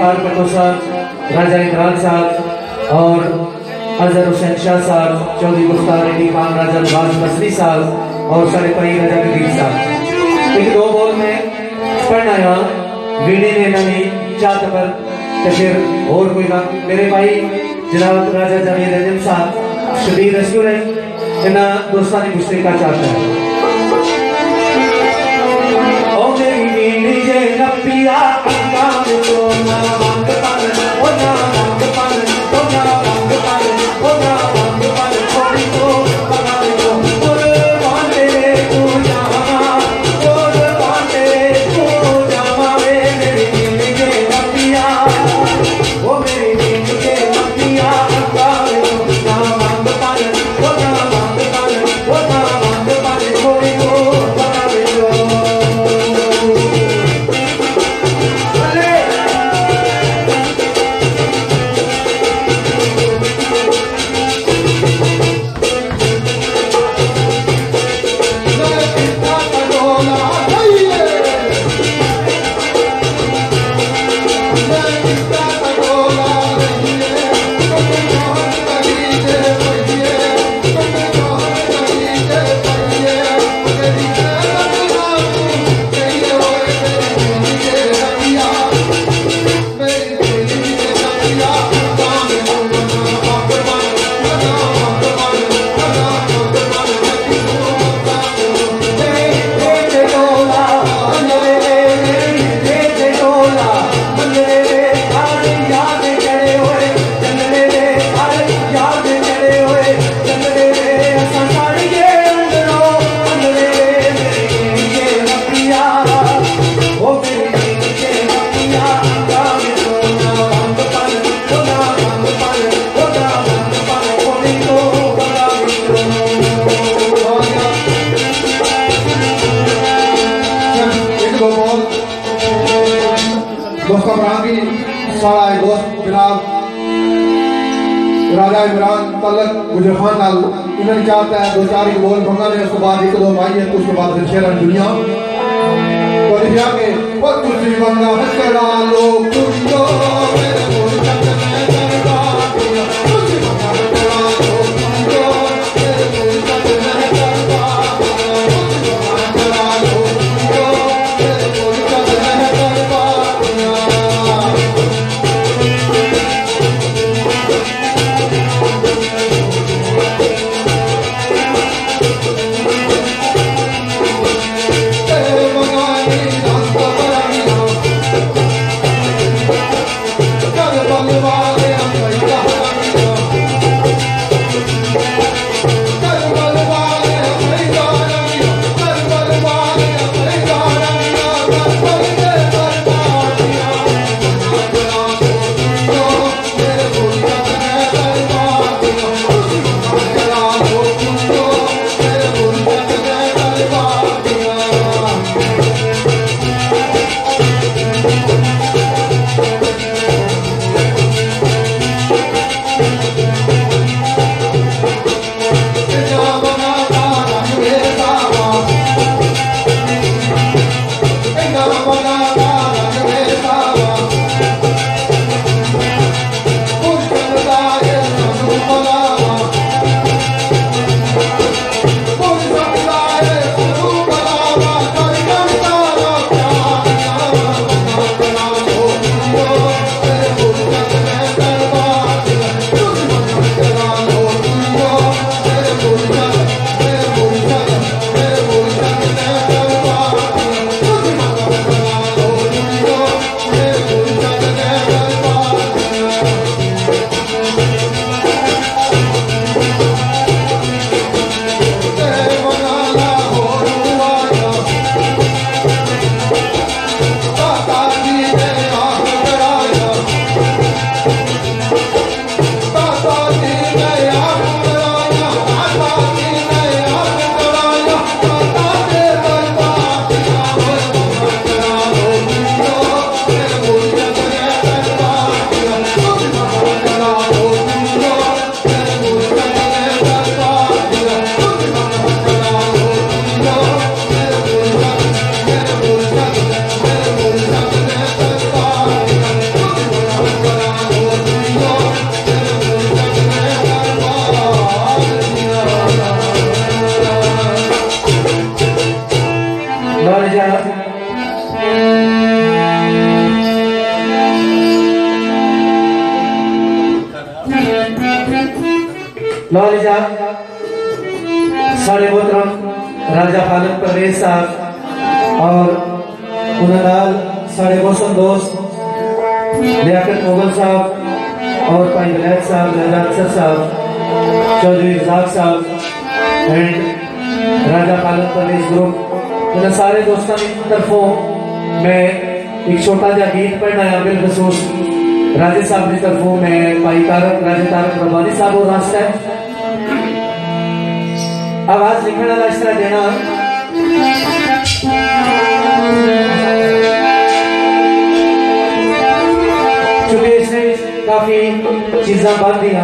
इफ्तार पट्टो साहब, राजा इमरान साहब और अजहर हुसैन शाह साहब, चौधरी मुख्तार अली खान, राजा नवाज मसली साहब और सारे भाई राजा कदीर साहब। एक दो बोल में पढ़ना आया वीणे ने इन्होंने चाहत पर तो फिर और कोई ना मेरे भाई जनाब राजा जावेद रजब साहब शबीर रसूल है इन्होंने दोस्तों की मुश्तरका चाहता है। ओ मेरी वीणी जे नपिया काम तो ना मांग पान ओ ना मांग पान ओ ना मांग पान ओ ना मांग पान थोड़ी तो बना दो और बांधे तू जामा और बांधे तू जामा मेरी वीणी जे नपिया ओ मेरी वीणी जे नपिया काम तो ना मांग पान ओ ना मांग पान ओ ना मांग पान थोड़ी तो बना दो। राजा इमरान तलक गुजर खान नाल इन्होंने चाहता है दो चार एक बोल मंगा ने उसके बाद एक दो भाई है उसके बाद फिर शेर दुनिया तो लिखा के वो तुझी बंगा तेरा लोग तुझो मेरे बोल चक्कर में करवा दिया तुझी बंगा तेरा लोग तुझो मेरे बोल चक्कर में करवा दिया तुझी बंगा तेरा लोग तुझो मेरे बोल चक्कर में करवा दिया। लौलिजा साढ़े मोहतरम राजा खालिद परवेज साहब और उन्नाल साढ़े मौसम दोस्त लियाकत मुगल साहब और भाई विलायत साहब, राजा अक्सर साहब, चौधरी रजाक साहब एंड राजा खालिद परवेज ग्रुप, इन सारे दोस्तों की तरफों मैं एक छोटा सा गीत पढ़ना है। बिलखसूस राजे साहब की तरफों मैं भाई तारक राजे तारक रबानी साहब और रास्ता है आवाज लिखने वाला इस तरह देना। चूंकि इसने काफी चीजा बन दिया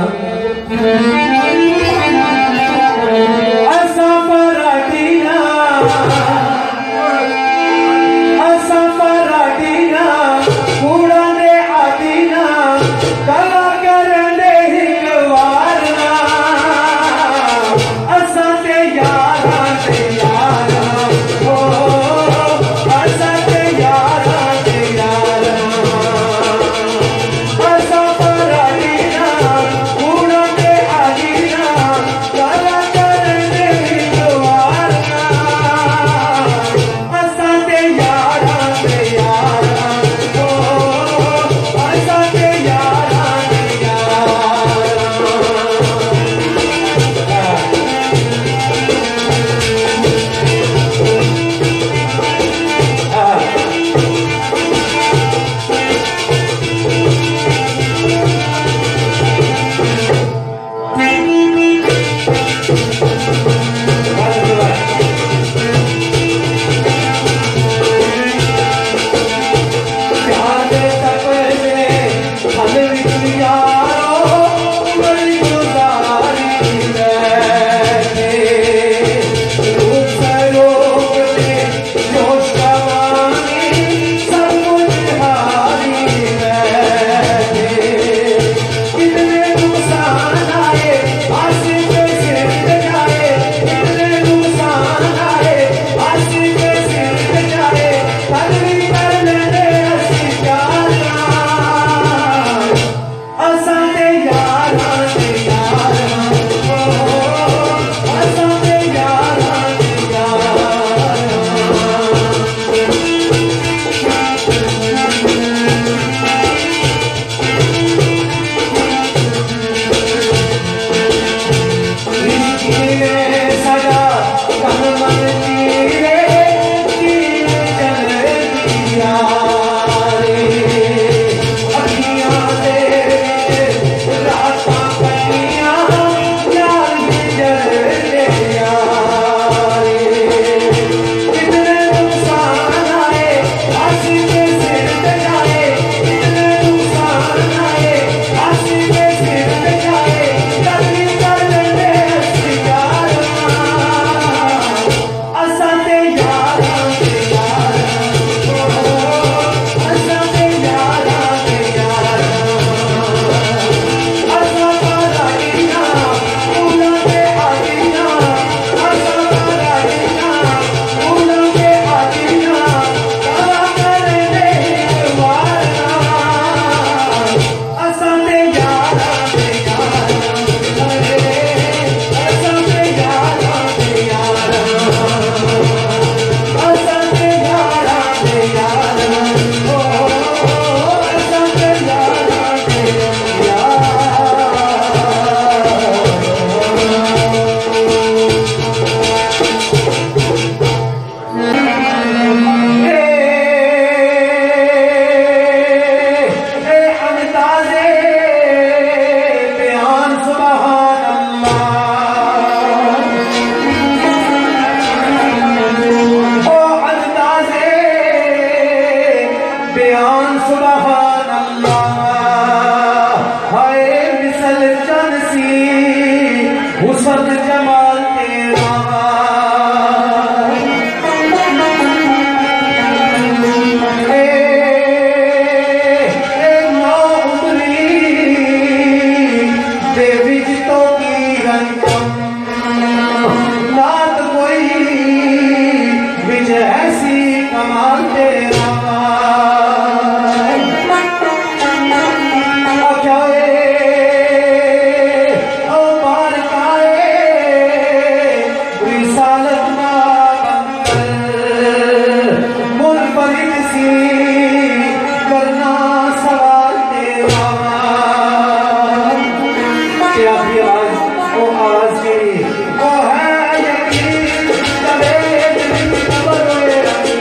कि आपकी आवाज वो आवाज के लिए वो है यकीन तबे दिल की खबर होए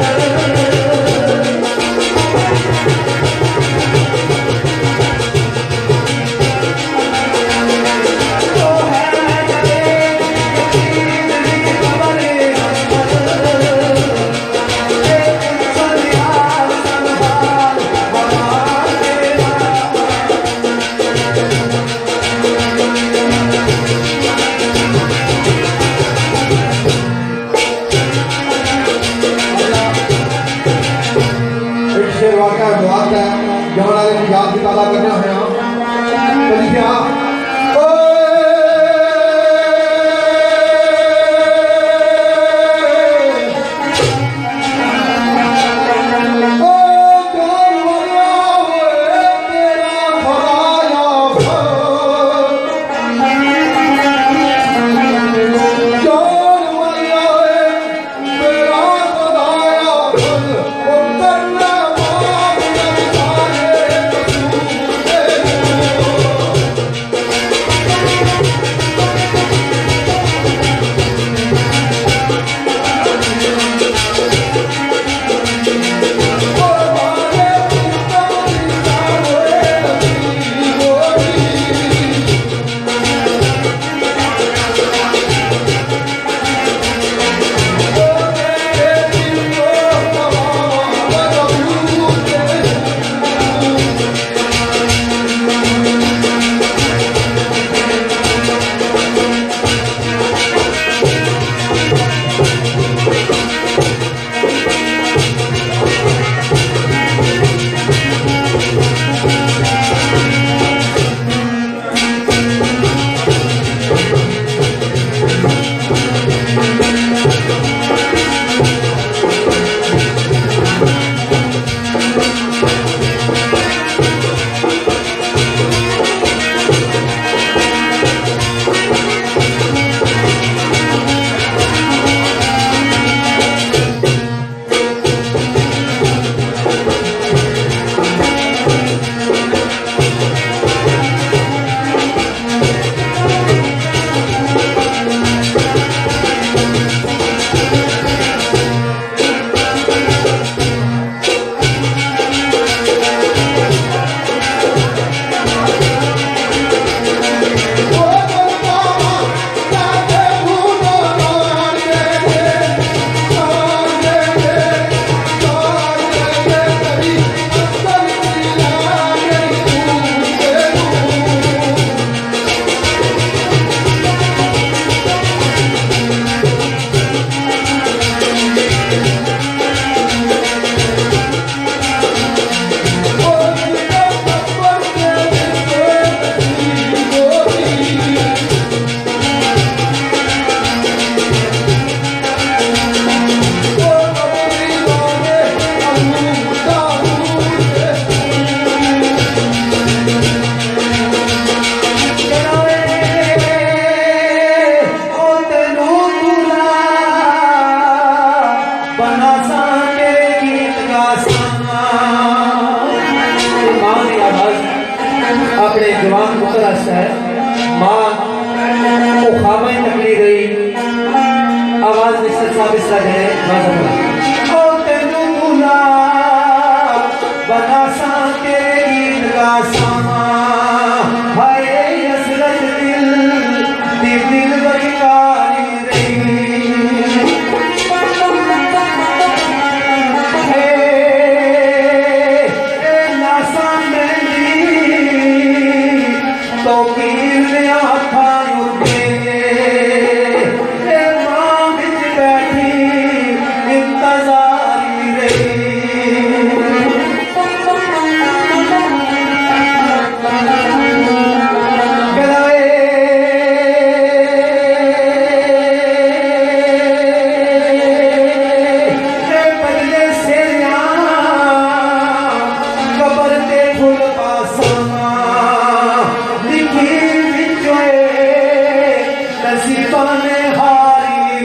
याद भी ताज़ा करना है तो लिखा अपने जवान पुत्र है माँ को खामा नकली गई आवाज मिस्टर साहब इस तरह है ओ तेनू बुला बना सा तेरे गीत का सामा हाय हसरत दिल दिल बरकारी तो पीर था मां बिच बैठी इंतजारी बदले से कबर ते फुल पासा नसीबा ने हारी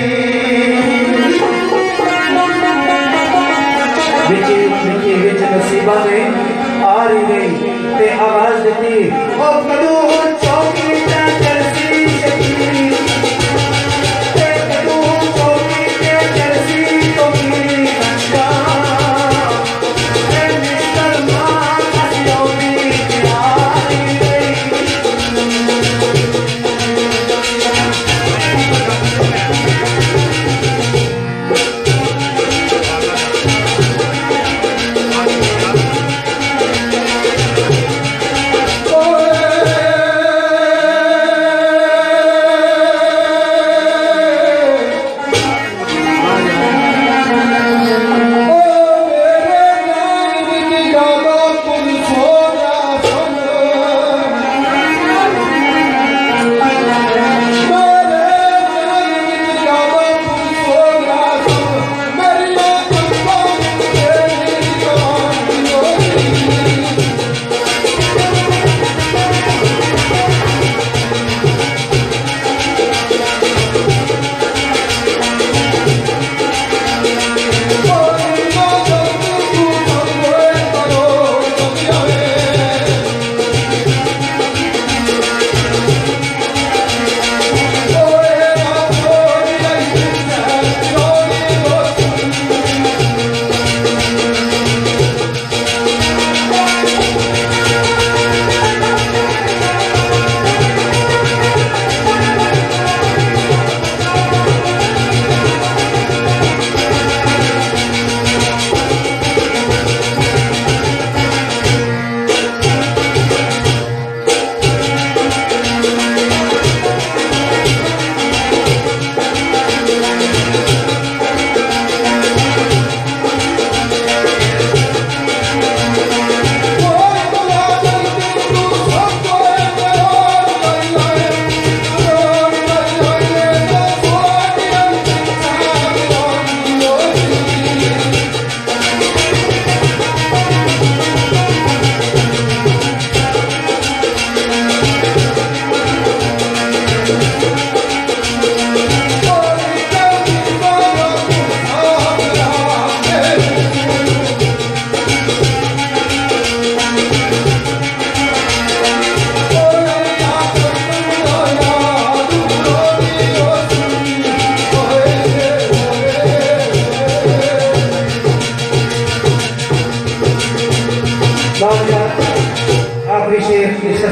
नसीबा ने हारी गई ते आवाज दी ओ कदू चौकी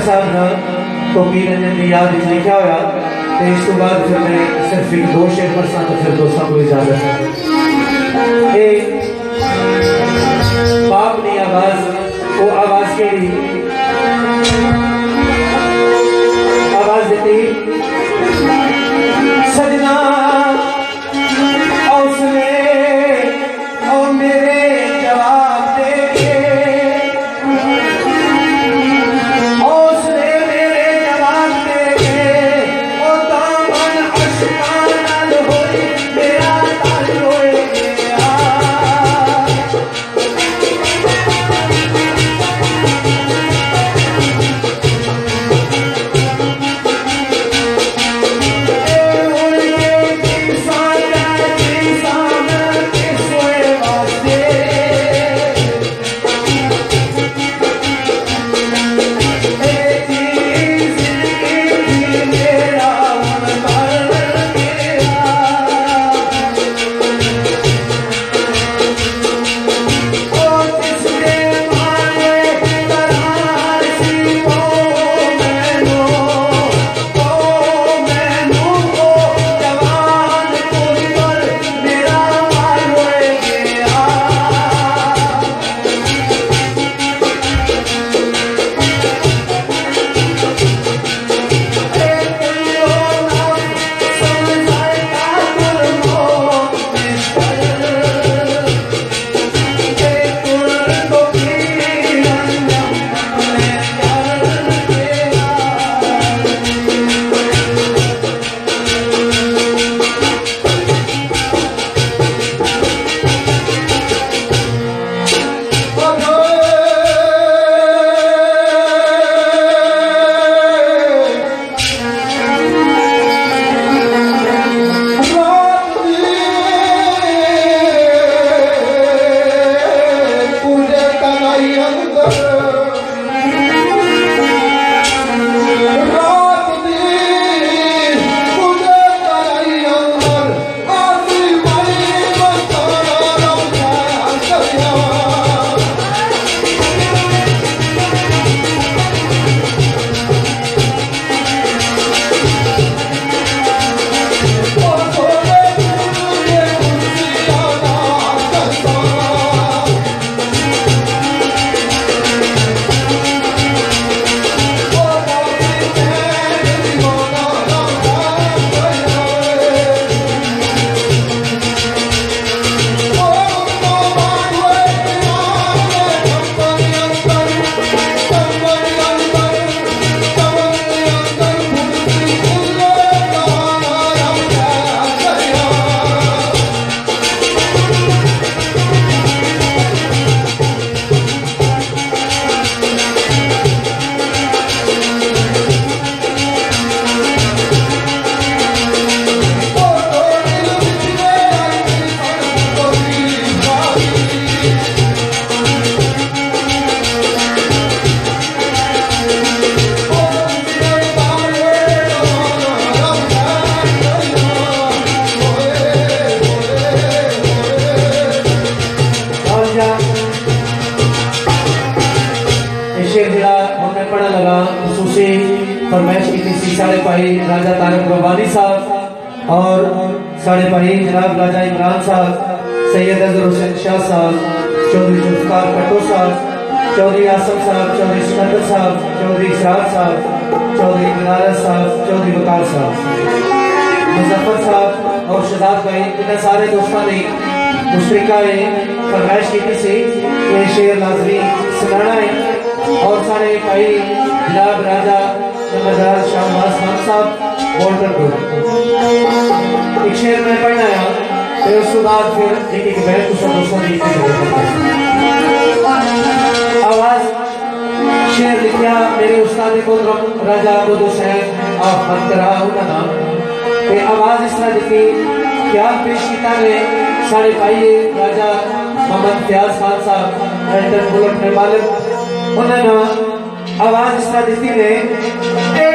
साहब ने तौकीर रंजन की याद लिखा हुआ, तो इस तो बाद फिर मैं सिर्फ एक दो शेर पढ़सा तो फिर दोस्तों को इजाजत है। बाप ने आवाज, वो आवाज के लिए आवाज देती सजना उसने और मेरे जवाब देके फरमाइश की थी साढ़े भाई राजा तारक रबानी साहब और साढ़े भाई जनाब राजा इमरान साहब, सैयद अजहर हुसैन शाह साहब, चौधरी जुल्फकार कट्टो साहब, चौधरी आसम साहब, चौधरी सिकंदर साहब, चौधरी इशरार साहब, चौधरी बनारस साहब, चौधरी वकार साहब, मुजफ्फर साहब और शहजाद भाई, इन्हें सारे दोस्तों ने मुश्तरका फरमाइश की थी ये शेर नाजरी सुनाना है। और सारे भाई जनाब राजा नमदार शाहबाज खान साहब बोल्टर को एक शेर में पढ़ना है, फिर उसके बाद फिर एक बैठ को दोस्तों ने आवाज शेर लिखा मेरे उस्ताद को राजा अबूद हुसैन आप बंद करा उनका नाम ते आवाज इस तरह लिखी क्या पेश किया है साढ़े भाई राजा मोहम्मद फयाज खान साहब लंदन बुलेट में मालिक उन्होंने आवाज इस तरह दी है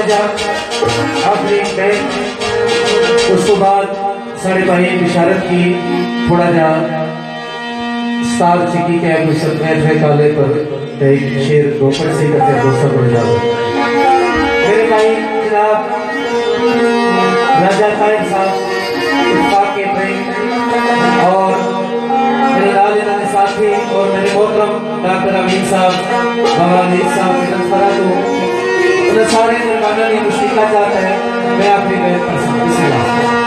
जा आखिरी टाइम उस तो बाद साढ़े भाई बिशारत की थोड़ा जा स्टार चिकी के कुछ सत्य काले पर एक शेर दो पर से करते दोस्तों को जा मेरे भाई जनाब राजा साहिब साहब इत्तेफाक के प्रेम और मेरे लाल इन्होंने साथी और मेरे मोहतरम डॉक्टर अमीन साहब बाबा अमीन साहब के तस्करा को सारे मेहमानों ने मुश्किल चाहता है मैं अपनी